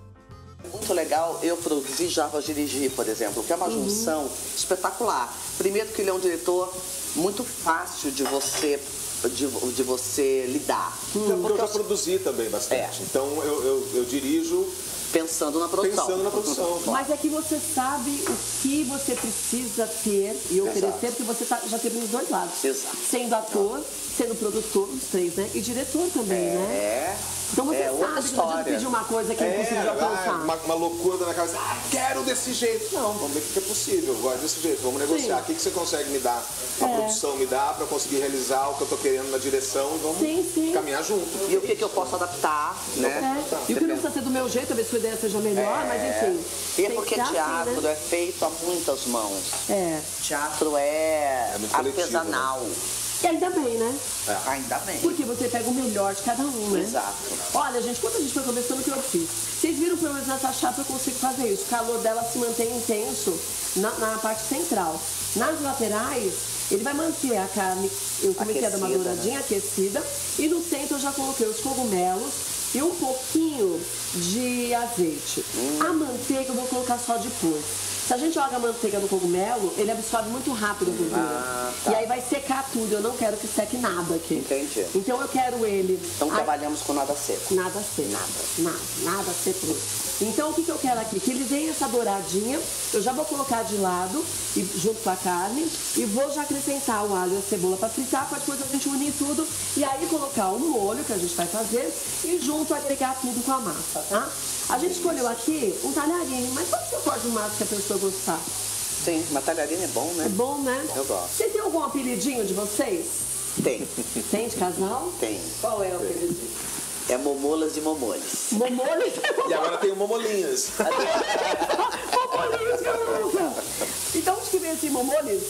Muito legal eu produzir e Jarbas dirigir, por exemplo, que é uma uhum. junção espetacular. Primeiro que ele é um diretor muito fácil de você, de, de você lidar. Hum, porque eu já eu... produzi também bastante. É. Então eu, eu, eu dirijo... Pensando na produção. Pensando na produção. Mas é que você sabe o que você precisa ter e oferecer, Exato. Porque você tá, já teve nos dois lados. Exato. Sendo ator, sendo produtor, os três, né? E diretor também, é, né? É. Então você é sabe que não adianta pedir uma coisa que é impossível de alcançar. Uma, uma loucura da minha cabeça. Ah, quero desse jeito. Não, vamos ver o que é possível. Eu gosto desse jeito. Vamos negociar. Sim. O que, que você consegue me dar? A é. produção me dá para eu conseguir realizar o que eu tô querendo na direção e vamos sim, sim. caminhar junto. E o que, que eu posso adaptar, né? É. E o que não precisa ser do meu jeito, talvez sua ideia seja melhor, é. mas enfim. E é porque teatro assim, né? é feito a muitas mãos. É. Teatro é, é artesanal. Né? E ainda bem, né? É. Ainda bem. Porque você pega o melhor de cada um, né? Exato. Olha, gente, quando a gente foi conversando, o que eu fiz? Vocês viram, pelo menos nessa chapa, eu consigo fazer isso. O calor dela se mantém intenso na, na parte central. Nas laterais, ele vai manter a carne, eu comecei a dar uma douradinha, né? Aquecida. E no centro eu já coloquei os cogumelos e um pouquinho de azeite. Hum. A manteiga eu vou colocar só depois. Se a gente joga a manteiga no cogumelo, ele absorve muito rápido a gordura. Ah, tá. E aí vai secar tudo. Eu não quero que seque nada aqui. Entendi. Então eu quero ele... Então trabalhamos com nada seco. Nada seco. Nada. Nada. Nada seco. Então o que, que eu quero aqui? Que ele dê essa douradinha. Eu já vou colocar de lado, e, junto com a carne. E vou já acrescentar o alho e a cebola para fritar, para depois a gente unir tudo. E aí colocar o molho que a gente vai fazer. E junto agregar tudo com a massa, tá? A gente escolheu aqui um talharinho, mas pode ser o corte de massa que a pessoa gostar. Sim, uma talharina é bom, né? É bom, né? Eu gosto. Você tem algum apelidinho de vocês? Tem. Tem de casal? Tem. Qual é o apelidinho? É Momolas e Momoles. Momoles? E agora tem o Momolinhos. Momolinhos, que eu nunca. Então, onde que vem esse Momoles?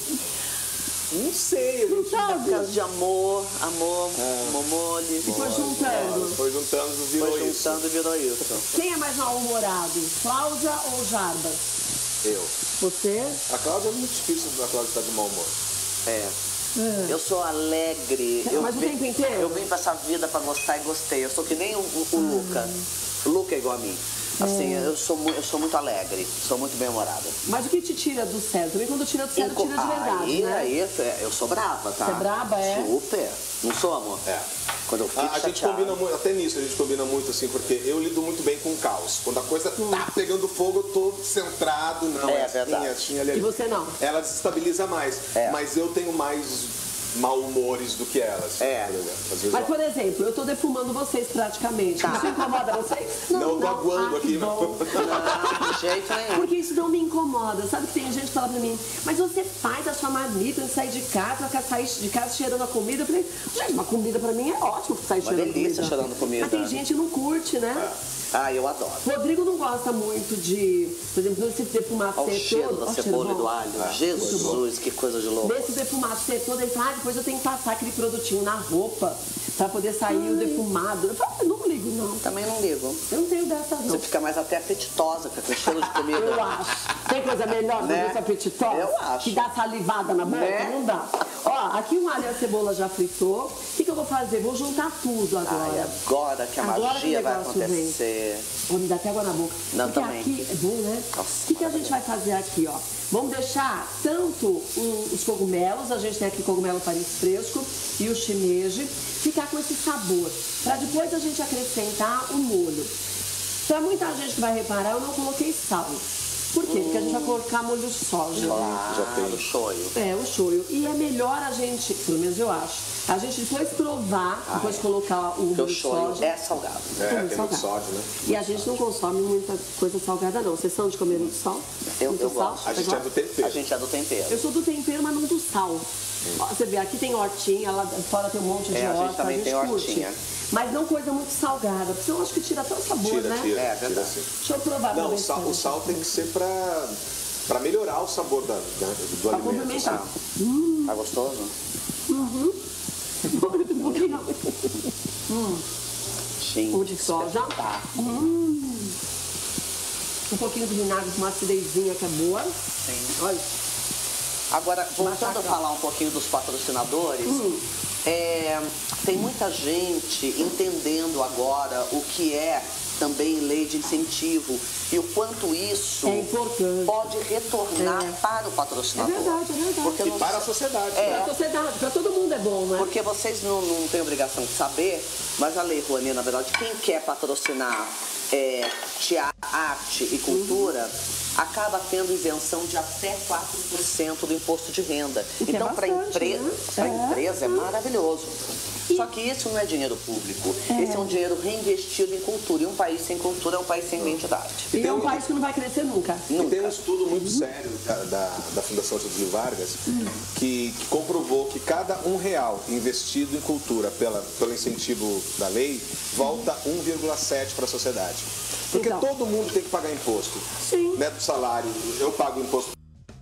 Não sei, não sabe? Caso de amor, amor, é. Momoles. E foi juntando. Foi juntando, virou foi isso. Foi juntando, virou isso. Quem é mais mal-humorado? Cláudia ou Jarbas? Eu. Você? A Cláudia é muito difícil a Cláudia estar de mau humor. É. É. Eu sou alegre. Mas eu o tempo inteiro? Eu vim pra essa vida pra gostar e gostei. Eu sou que nem o, o, o hum. Luca. O Luca é igual a mim. Assim, é. eu, sou, eu sou muito alegre, sou muito bem-humorada. Mas o que te tira do sério? Também quando tira do sério, Inco... tira de verdade, aí, né? Aí, eu sou brava, tá? Você é brava, é? Super. Não sou, amor? É. Quando eu fico a, a gente combina muito, até nisso a gente combina muito, assim, porque eu lido muito bem com o caos. Quando a coisa hum. tá pegando fogo, eu tô centrado, não, é, é assim, verdade. assim, ali, ali. E você não? Ela desestabiliza mais, é. mas eu tenho mais mal-humores do que elas. É. Por exemplo. Às vezes, mas, ó, por exemplo, eu tô defumando vocês praticamente. Isso incomoda vocês? Não, não, tô aguando ah, aqui. Não. não, de jeito nenhum. Porque isso não me incomoda. Sabe que tem gente que fala pra mim, mas você faz a sua marmita de sair de casa, pra sair de casa cheirando a comida. Eu falei, gente, uma comida pra mim é ótimo sair uma cheirando delícia comida. cheirando comida. Mas tem gente que não curte, né? É. Ah, eu adoro. Rodrigo não gosta muito de, por exemplo, desse defumacê Olha o cheiro todo. da cebola e do alho. É. Jesus, que coisa de louco. Desse defumacê todo, ele fala, ah, depois eu tenho que passar aquele produtinho na roupa pra poder sair Ai. o defumado. Eu falo, não ligo, não. Também não ligo. Eu não tenho dessa, não. Você fica mais até apetitosa com aquele cheiro de comida. Eu acho. Tem coisa melhor do né? que esse apetitosa? Eu acho. Que dá salivada na boca? Né? Não dá. Ó, aqui o alho e a cebola já fritou. O que, que eu vou fazer? Vou juntar tudo agora. Ai, agora que a agora magia que vai acontecer. Vou me dar até água na boca. Não, Porque também. aqui é bom, né? Nossa, o que, que a gente vai fazer aqui, ó? Vamos deixar tanto um, os cogumelos, a gente tem aqui cogumelo paris fresco e o shimeji, ficar com esse sabor. Para depois a gente acrescentar o molho. Para muita gente que vai reparar, eu não coloquei sal. Por quê? Porque a gente vai colocar molho soja. Claro, já tem o shoyu. É, o shoyu. E é melhor a gente, pelo menos eu acho, a gente depois provar, ah, depois é. colocar o molho o shoyu soja. é salgado. É, é tem muito sódio, né? E a gente não consome muita coisa salgada, não. Vocês são de comer muito sal? Eu, muito eu sal? gosto. A gente é do tempero. A gente é do tempero. Eu sou do tempero, mas não do sal. Hum. Ó, você vê, aqui tem hortinha, lá fora tem um monte de é, horta. A gente também a gente tem curte. hortinha. Mas não coisa muito salgada, porque eu acho que tira até o sabor, tira, né? Tira, é, tira, sim. Deixa eu provar Não, pra o sal, o sal tem que ser pra, pra melhorar o sabor da, da, do pra alimento. complementar. Hum. Tá gostoso? Uhum. Um pouquinho. Hum. Gente, Um de soja. Hum. Um pouquinho de vinagre com uma acidezinha que é boa. Sim. Olha. Agora, voltando Batata. a falar um pouquinho dos patrocinadores, Hum. é, tem muita gente entendendo agora o que é também lei de incentivo e o quanto isso É importante. pode retornar É. para o patrocinador. É verdade, é verdade. Porque E não- para a sociedade. É. Pra sociedade, pra todo mundo é bom, né? Porque vocês não, não têm obrigação de saber, mas a Lei Rouanet, na verdade, quem quer patrocinar é, teatro, arte e cultura, acaba tendo isenção de até quatro por cento do imposto de renda. O que é Então, para a bastante, empresa, né? pra É. empresa é maravilhoso. Só que isso não é dinheiro público, esse é um dinheiro reinvestido em cultura. E um país sem cultura é um país sem identidade. E é um um- país que não vai crescer nunca. E tem um Nunca. estudo muito sério da, da, da Fundação Getúlio Vargas que, que comprovou que cada um real investido em cultura pela, pelo incentivo da lei volta um vírgula sete para a sociedade. Porque Então. todo mundo tem que pagar imposto. Sim. Né, do salário, eu pago imposto.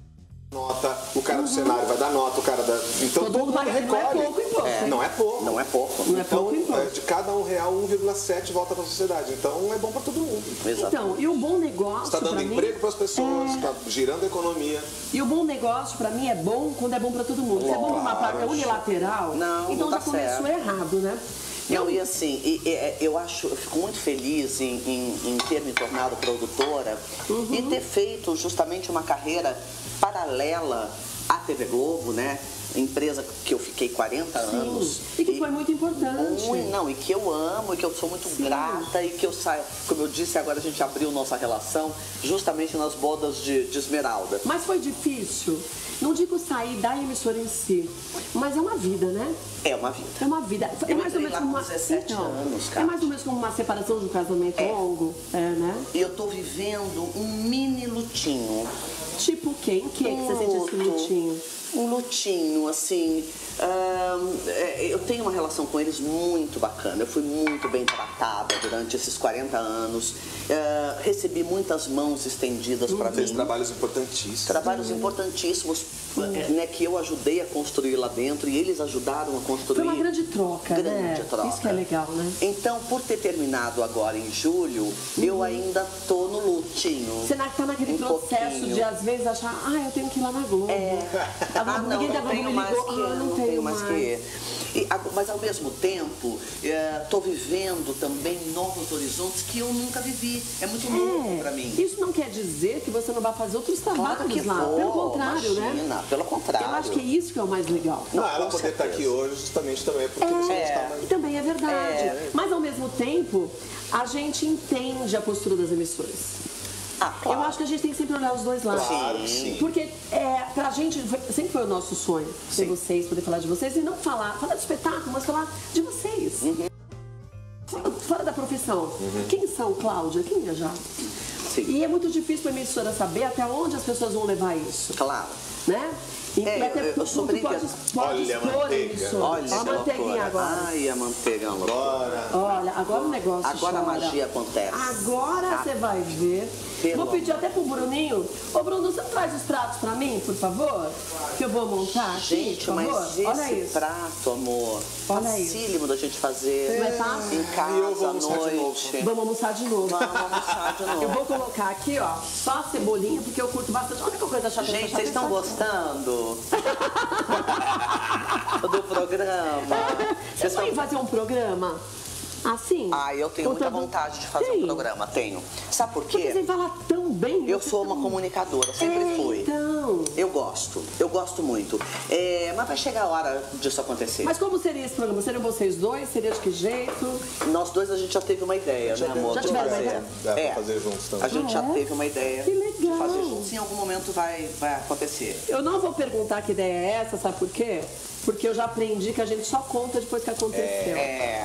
Nota, o cara do cenário vai dar nota, o cara da. Então Todo todo, mundo mundo paga, não é recolhe. pouco imposto, hein? Não é pouco. Não é pouco. Não é pouco Então, imposto. é, de cada um real, um vírgula sete volta para a sociedade. Então é bom para todo mundo. Exato. Então, e o bom negócio Está dando pra mim... emprego para as pessoas, está girando a economia. E o bom negócio, pra mim, é bom quando é bom pra todo mundo. Se é bom numa placa unilateral, Não, então não já tá começou certo. errado, né? Não, e assim, e- e- eu acho, eu fico muito feliz em, em- em ter me tornado produtora Uhum. e ter feito justamente uma carreira paralela à T V Globo, né? Empresa que eu fiquei quarenta anos. E que foi muito importante. Muito, não, e que eu amo, e que eu sou muito Sim. grata, e que eu saio, como eu disse, agora a gente abriu nossa relação justamente nas bodas de, de Esmeralda. Mas foi difícil. Não digo sair da emissora em si, mas é uma vida, né? É uma vida. É uma vida. É Eu mais ou entrei menos lá como com uma... dezessete Então, anos, é cara. mais ou menos como uma separação de um casamento É. longo, é, né? E eu tô vivendo um mini lutinho. Tipo quem? Quem é que você sente esse lutinho? Um lutinho, assim. ahn, é, eu tenho uma relação com eles muito bacana. Eu fui muito bem tratada durante esses quarenta anos. Ah, recebi muitas mãos estendidas para Fez mim. trabalhos importantíssimos. Trabalhos importantíssimos, né, que eu ajudei a construir lá dentro e eles ajudaram a construir. Foi uma grande troca, Grande né? troca. Isso que é legal, né? Então, por ter terminado agora em julho, eu ainda tô no lutinho. Você na- tá naquele Um processo pouquinho. de, às vezes, achar, ah, eu tenho que ir lá na Globo. É. A Globo, Ah, não, ninguém da não Globo tenho me mais ligou. que Ah, ir, não tenho mais. que ir. E, a- mas ao mesmo tempo, estou vivendo também novos horizontes que eu nunca vivi. É muito novo para mim. Isso não quer dizer que você não vai fazer outros trabalhos Claro que lá. vou, Pelo contrário, imagina, né? pelo contrário. Eu acho que é isso que é o mais legal. Não, Não, ela com poder estar certeza. aqui hoje justamente também é porque você É, está mais... e também é verdade. É. Mas ao mesmo tempo, a gente entende a postura das emissoras. Ah, claro. Eu acho que a gente tem que sempre olhar os dois lados. Claro que sim. Porque é, pra gente, foi- sempre foi o nosso sonho ter Sim. vocês, poder falar de vocês e não falar, falar do espetáculo, mas falar de vocês. Uhum. Fora, fora da profissão. Quem são, Cláudia? Quem é já? Sim. E é muito difícil para a emissora saber até onde as pessoas vão levar isso, Claro. né? E É, até eu- eu tu- sou tu briga- pode, pode Olha a expor manteiga. isso. Olha Ó a que manteiguinha loucura. agora. Ai, a manteiga é uma loucura. Agora, Olha, agora o negócio Agora a chora. magia acontece. Agora Ah, você vai ver. pelo Vou pedir até pro Bruninho. Ô, Bruno, você traz os pratos pra mim, por favor? Que eu vou montar aqui, Gente, por favor? mas esse Olha isso. prato, amor, Olha isso. facílimo da gente fazer Não é fácil? em casa, E eu vou à almoçar de noite. Vamos almoçar de novo. Vamos almoçar de novo. Eu vou colocar aqui, ó, só a cebolinha, porque eu curto bastante. Olha que coisa chata. Gente, chata, vocês estão chata. gostando do programa? Você Vocês vai estão... fazer um programa assim? Ah, eu tenho muita Contando- vontade de fazer Tem. um programa, tenho. Sabe por Porque você quê? fala tão bem. Eu você sou tão- uma comunicadora, sempre É, fui. então. Eu gosto, eu gosto muito. É, mas vai chegar a hora disso acontecer. Mas como seria esse programa? Seriam vocês dois? Seria de que jeito? Nós dois a gente já teve uma ideia, né, amor? Já de tiveram uma fazer. ideia? dá pra É. fazer juntos também. A gente Ah, já é? teve uma ideia Que de legal. fazer juntos. Em algum momento vai, vai acontecer. Eu não vou perguntar que ideia é essa, sabe por quê? Porque eu já aprendi que a gente só conta depois que aconteceu. É.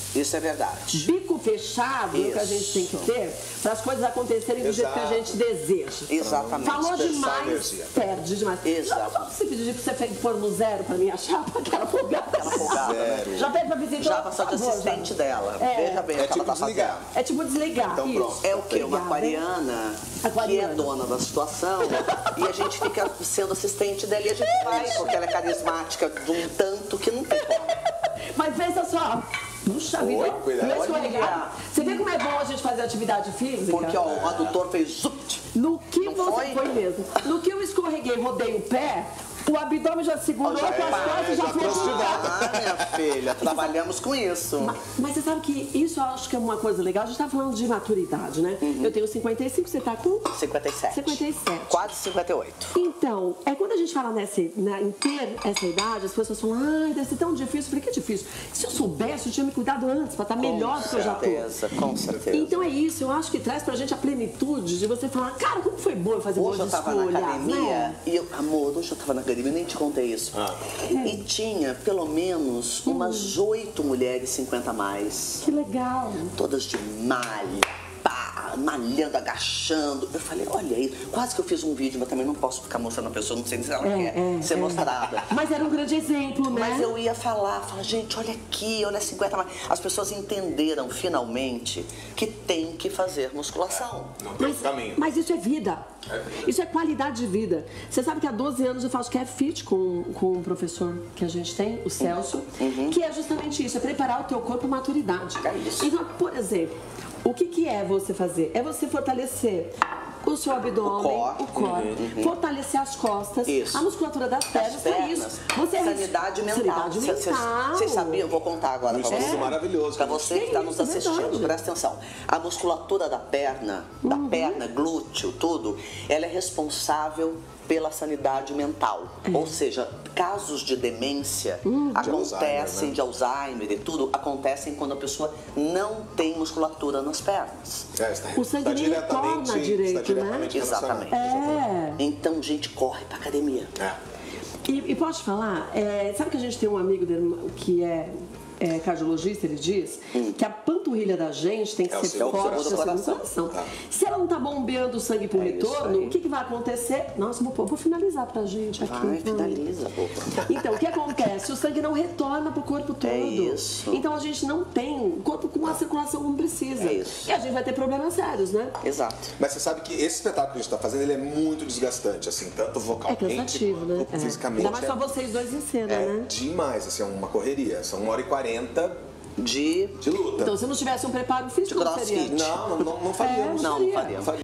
Isso é verdade. Bico fechado é o que a gente tem que ter para as coisas acontecerem do jeito que a gente deseja. Exatamente. Falou demais, perde demais. Exato. Já você pedir para você pôr no zero para minha chapa, aquela folgada. Aquela folgada, né? Já pede para visitar. Já passou de assistente dela. É. Veja bem É o que tipo ela tá desligar. fazendo. É tipo desligar. Então, isso. pronto. É o quê? Uma Obrigada, aquariana, Aquariana. que é dona da situação e a gente fica sendo assistente dela e a gente vai, porque ela é carismática de um tanto que não tem como. Mas pensa só. Puxa vida, Oi, cuidado. não é escorregar. Você vê como é bom a gente fazer atividade física? Porque ó, o adutor fez zupt. No que Não você foi? foi mesmo. No que eu escorreguei, rodei o pé, o abdômen já segurou, Já com as é, costas já já foi trouxe de pro volta. lado. Ah, minha filha, trabalhamos com isso. Mas, mas você sabe que isso eu acho que é uma coisa legal. A gente tá falando de maturidade, né? Eu tenho cinquenta e cinco, você tá com cinquenta e sete. cinquenta e sete. Quase cinquenta e oito. Então, é quando a gente fala nessa, na, em ter essa idade, as pessoas falam, ai, deve ser tão difícil. Eu falei, que difícil? Se eu soubesse, eu tinha me cuidado antes, pra estar melhor do que eu já tô. Com certeza, com certeza. Então é isso, eu acho que traz pra gente a plenitude de você falar, cara, como foi bom eu fazer Hoje eu boas tava escolhas, na academia né? e eu, amor, hoje eu tava na academia, nem te contei isso. Ah. E tinha pelo menos umas oito mulheres cinquenta a mais, Que legal. todas de malha, pá, malhando, agachando. Eu falei, olha aí, quase que eu fiz um vídeo, mas também não posso ficar mostrando a pessoa, não sei se ela É, quer é, ser é. mostrada. Mas era um grande exemplo, né? Mas eu ia falar, falar, gente, olha aqui, olha cinquenta a mais. As pessoas entenderam finalmente que tem que fazer musculação. Não tem Mas, outro caminho. mas isso é vida. Isso é qualidade de vida. Você sabe que há doze anos eu faço CareFit com, com um professor que a gente tem, o Celso, que é justamente isso, é preparar o teu corpo à maturidade. É isso. Então, por exemplo, o que, que é você fazer? É você fortalecer o seu abdômen, O o core. core, fortalecer as costas, Isso. a musculatura das pernas, As é pernas. isso. Você Sanidade mental. Sanidade mental. Vocês sabiam? Eu vou contar agora Um pra estudo você. maravilhoso. Pra você que está nos isso, é assistindo, verdade. presta atenção. A musculatura da perna, da Uhum. perna, glúteo, tudo, ela é responsável pela sanidade mental. Ou seja, casos de demência Uhum. De acontecem, Alzheimer, né? de Alzheimer e tudo, acontecem quando a pessoa não tem musculatura nas pernas. É, está, O sangue está nem diretamente, retorna direito, está diretamente né? relacionado. É. Então, gente, corre pra academia. É. E, e posso te falar, é, sabe que a gente tem um amigo dele que é, é cardiologista, ele diz que a panturrilha da gente tem que É o ser seu forte coração. assim, no coração. Tá. Se ela não tá bombeando o sangue pro É isso retorno, aí. o que, que vai acontecer? Nossa, vou, vou finalizar pra gente aqui. Vai, então. finaliza, boba. Então, o que acontece? O sangue não retorna pro corpo todo. É isso. Então a gente não tem o corpo com a circulação como precisa. É isso. E a gente vai ter problemas sérios, né? Exato. Mas você sabe que esse espetáculo que a gente está fazendo, ele é muito desgastante, assim, tanto É vocalmente cansativo, né? quanto É. fisicamente. Ainda mais é, só vocês dois em cena, é né? demais, assim, é uma correria. São uma hora e quarenta De... de luta. Então, se não tivesse um preparo físico, De não seria. crossfit. Não, não, não, não faríamos. É, Não, não faria. faríamos. Faria.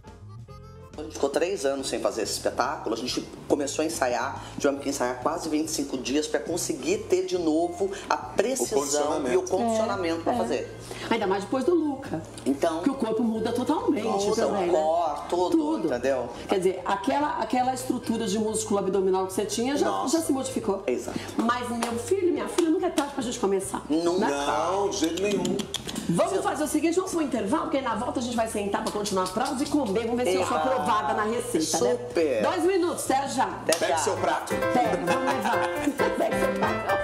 A gente ficou três anos sem fazer esse espetáculo. A gente começou a ensaiar, tivemos que ensaiar quase vinte e cinco dias para conseguir ter de novo a precisão condicionamento. e o condicionamento para É. fazer. Ainda mais depois do Luca. Então, Que o corpo muda totalmente Muda, também, o né? core, tudo, entendeu? Quer dizer, aquela, aquela estrutura de músculo abdominal que você tinha já, Nossa. já se modificou. Exato. Mas meu filho, minha filha, nunca é tarde pra gente começar. Nunca. né? Não, de jeito nenhum. Vamos fazer o seguinte, vamos pro intervalo, porque aí na volta a gente vai sentar pra continuar as provas e comer. Vamos ver se eu sou Ah, aprovada na receita, né? super. Dois minutos, até já. Até Pegue já. seu prato. Pega, vamos levar. Pega seu prato.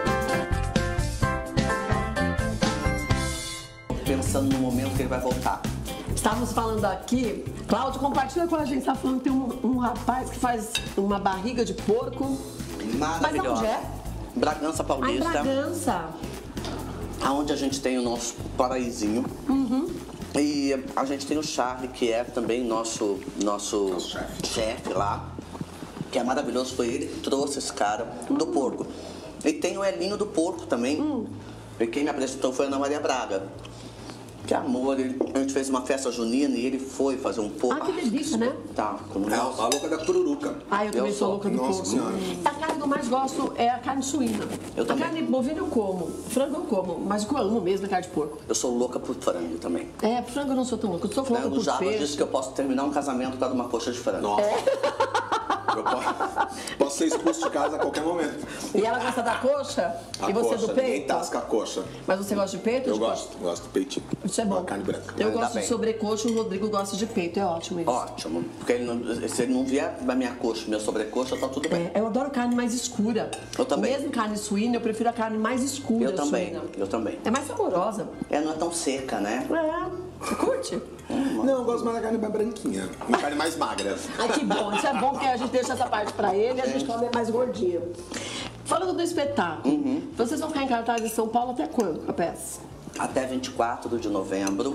Pensando no momento que ele vai voltar. Estávamos falando aqui, Cláudio, compartilha com a gente, está falando que tem um, um rapaz que faz uma barriga de porco. Maravilhosa. Mas onde é? Bragança Ah, em Paulista, Bragança. aonde a gente tem o nosso paraísinho. Uhum. E a gente tem o Charlie, que é também nosso, nosso Nosso chefe. chefe lá, que é maravilhoso. Foi ele que trouxe esse cara do Uhum. porco. E tem o Elinho do porco também. Hum. E quem me apresentou foi a Ana Maria Braga. Que amor, ele, a gente fez uma festa junina e ele foi fazer um porco. Ah, que delícia, né? Tá, como É a a louca da pururuca. Ah, eu também Eu sou sou. louca do Nossa porco. Senhora. A carne que eu mais gosto é a carne suína. Eu a também. carne bovina eu como, frango eu como, mas o que eu amo mesmo é carne de porco. Eu sou louca por frango também. É, frango eu não sou tão louca, eu sou louca O por Java peixe. disse que eu posso terminar um casamento por causa de uma coxa de frango. Nossa. Eu posso, posso ser expulso de casa a qualquer momento. E ela gosta da coxa? A e você coxa, do ninguém peito? tasca a coxa. Mas você gosta de peito? Eu ou de gosto, coxa? gosto do peitinho. Isso é bom. Uma carne branca. Eu Ainda gosto bem. de sobrecoxa, o Rodrigo gosta de peito. É ótimo isso. Ótimo. Porque ele não- se ele não vier da minha coxa, minha sobrecoxa, tá tudo bem. É, eu adoro carne mais escura. Eu também. Mesmo carne suína, eu prefiro a carne mais escura. Eu também, suína. eu também. É mais saborosa. É, não é tão seca, né? É. Você curte? Não, eu gosto mais da carne mais branquinha. Uma carne mais magra. Ai, que bom. Isso é bom porque a gente deixa essa parte pra ele e a gente come mais gordinha. Falando do espetáculo, Uhum. vocês vão ficar em cartaz em São Paulo até quando, com a peça? Até vinte e quatro de novembro.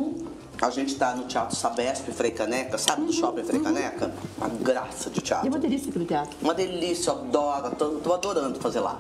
A gente tá no Teatro Sabesp, Frei Caneca, sabe do Shopping Frei Caneca? Uma graça de E é teatro. uma delícia aquele teatro. Uma delícia, eu adoro, tô, tô adorando fazer lá.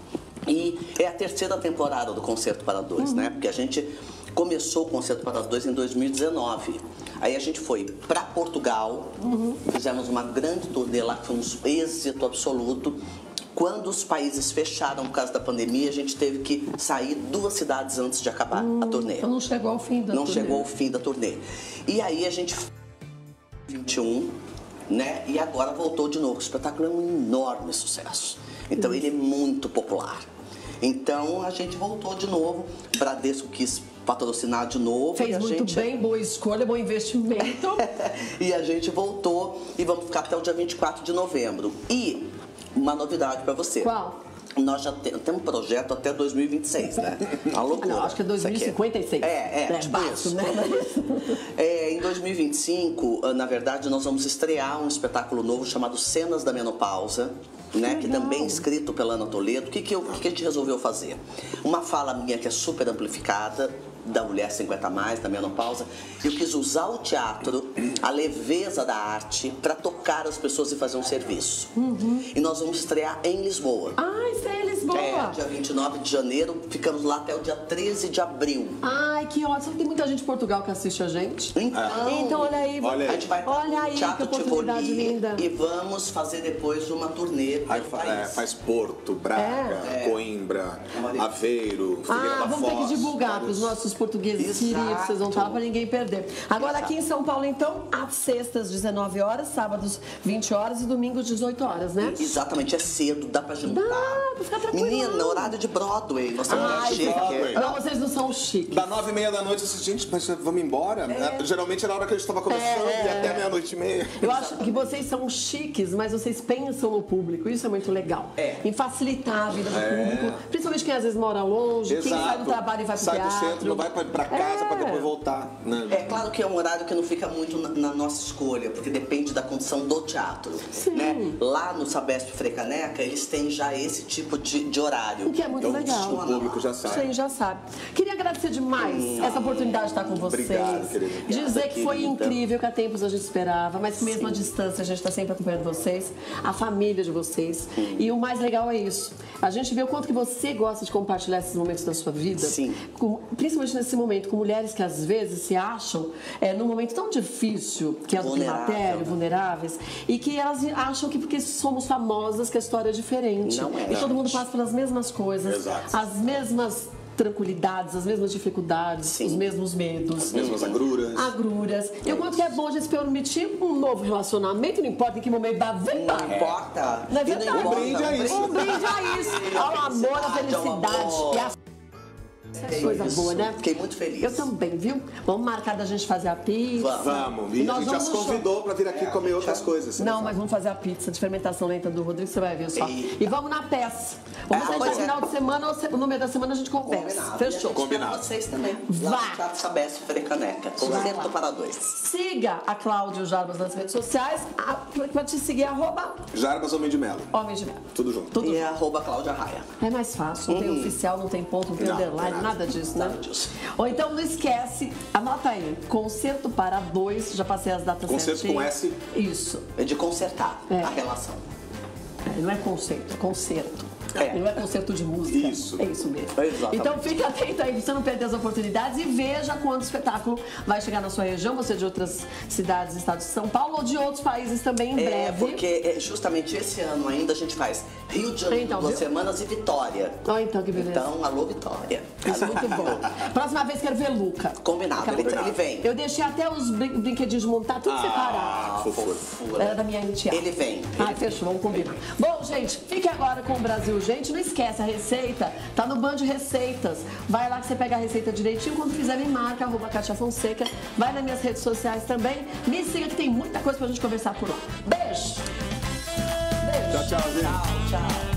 E é a terceira temporada do Concerto para Dois, né? Porque a gente começou o Concerto para Dois em dois mil e dezenove. Aí a gente foi para Portugal, fizemos uma grande turnê lá, que foi um êxito absoluto. Quando os países fecharam por causa da pandemia, a gente teve que sair duas cidades antes de acabar a turnê. Então não chegou ao fim da Não turnê. chegou ao fim da turnê. E aí a gente vinte e um, né? E agora voltou de novo. O espetáculo é um enorme sucesso. Então ele é muito popular. Então a gente voltou de novo. Bradesco quis patrocinar de novo. e Fez a muito gente... bem, boa escolha, bom investimento. E a gente voltou e vamos ficar até o dia vinte e quatro de novembro. E uma novidade para você. Qual? Nós já te- temos um projeto até dois mil e vinte e seis, né? Uma loucura. Não, acho que é dois mil e cinquenta e seis. Isso aqui. É, é, É, tipo baixo, isso. né? É, em dois mil e vinte e cinco, na verdade, nós vamos estrear um espetáculo novo chamado Cenas da Menopausa, né? Que legal. também é escrito pela Ana Toledo. O que, que, eu- o que que a gente resolveu fazer? Uma fala minha que é super amplificada, da mulher cinquenta a mais, da menopausa. Eu quis usar o teatro, a leveza da arte, para tocar as pessoas e fazer um serviço. E nós vamos estrear em Lisboa. Ah, isso é em Lisboa. É, dia vinte e nove de janeiro, ficamos lá até o dia treze de abril. Ai, que ótimo. Sabe que tem muita gente de Portugal que assiste a gente? Então, Então, olha aí. Olha a gente vai Olha aí, no Teatro que oportunidade Tivoli linda. e vamos fazer depois uma turnê Aí pelo fa- país. é, faz Porto, Braga, É. Coimbra, Uma- Aveiro, Figueira Ah, da vamos ter que Foz, divulgar para vários. os nossos portugueses Exato. queridos, vocês vão estar para ninguém perder. Agora Exato. aqui em São Paulo, então, às sextas, dezenove horas, sábados, vinte horas e domingos, dezoito horas, né? Exatamente, é cedo, dá pra juntar. Dá, pra ficar tranquilo. Menina, horário de Broadway, nós estamos Ai, chique. Broadway. Não, vocês não são chiques. Da nove e meia da noite, eu disse, gente, mas vamos embora? Geralmente era a hora que a gente estava começando É. e até meia-noite e meia. Eu acho que vocês são chiques, mas vocês pensam no público. Isso é muito legal. É. Em facilitar a vida do público. Principalmente quem às vezes mora longe, quem sai do trabalho e vai pro Sai teatro. do centro, não vai pra, pra casa É. pra depois voltar. Né? É claro que é um horário que não fica muito na, na nossa escolha, porque depende da condição do teatro. Sim. Né? Lá no Sabesp Frei Caneca, eles têm já esse tipo de, de horário. O que é muito Então, legal. o público já sabe. Sim, já sabe. Queria agradecer demais essa oportunidade de estar com vocês. Obrigado, querida. Dizer que foi querida. incrível, que há tempos a gente esperava, mas que mesmo à distância a gente está sempre acompanhando vocês, a família de vocês. E o mais legal é isso. A gente vê o quanto que você gosta de compartilhar esses momentos da sua vida. Sim. Com- principalmente nesse momento, com mulheres que às vezes se acham é, num momento tão difícil, que é do Vulnerável. climatério, vulneráveis, e que elas acham que porque somos famosas que a história é diferente. Não é. E todo mundo passa pelas mesmas coisas, Exato. as mesmas tranquilidades, as mesmas dificuldades, Sim. os mesmos medos. As mesmas agruras. Agruras. E o quanto que é bom a gente se permitir um novo relacionamento, não importa em que momento dá, vem Não dar. importa. Não é E verdade? não importa. Um brinde a isso. Um brinde a isso, ao amor, à Felicidade, ao felicidade. amor. E a É coisa isso. boa, né? Fiquei muito feliz. Eu também, viu? Vamos marcar da gente fazer a pizza. Vamos, e a nós gente já vamos se no show. convidou pra vir aqui comer outras coisas. Não, mas vamos fazer a pizza de fermentação lenta do Rodrigo, você vai ver só. Eita. E vamos na peça. Vamos Ah, deixar pois no é. final de semana ou se- no meio da semana a gente conversa. Combinado. Fechou. E a gente Combinado. espera vocês também. Lá Vá. no Teatro Sabesp Frei Caneca. Concerto para dois. Siga a Cláudia e o Jarbas nas redes sociais. A, pra te seguir, arroba Jarbas Homem de Melo. Homem de Melo. Tudo junto. Tudo E é arroba Cláudia Raia. É mais fácil, não tem oficial, não tem ponto, não tem Não, underline, não tem nada disso, né? Nada disso. Ou então não esquece, anota aí, concerto para dois, já passei as datas Concerto com certinhas. S? Isso. É de consertar É. a relação. É, não é conceito, é concerto. É. Não é concerto de música. Isso. É isso mesmo. Exatamente. Então fique atento aí pra você não perder as oportunidades e veja quando o espetáculo vai chegar na sua região, você é de outras cidades, estados de São Paulo ou de outros países também em É, breve. porque é, justamente esse ano ainda a gente faz Rio de Janeiro, Então, duas viu? semanas e Vitória. Ó, então, que beleza. Então, alô, Vitória. Isso é muito bom. Próxima vez quero ver Luca. Combinado, ele, ele vem. Eu deixei até os brin brinquedinhos montar, tudo separado. Ah, fofura. Era da minha enteada. Ele vem. Ah, ele fechou, vamos combinar. Bom, gente, fique agora com o Brasil Gente. Não esquece, a receita tá no Band Receitas. Vai lá que você pega a receita direitinho. Quando fizer, me marca, arroba Kátia Fonseca. Vai nas minhas redes sociais também. Me siga que tem muita coisa pra gente conversar por lá. Beijo! Beijo! Tchau, tchau, gente. Tchau, tchau.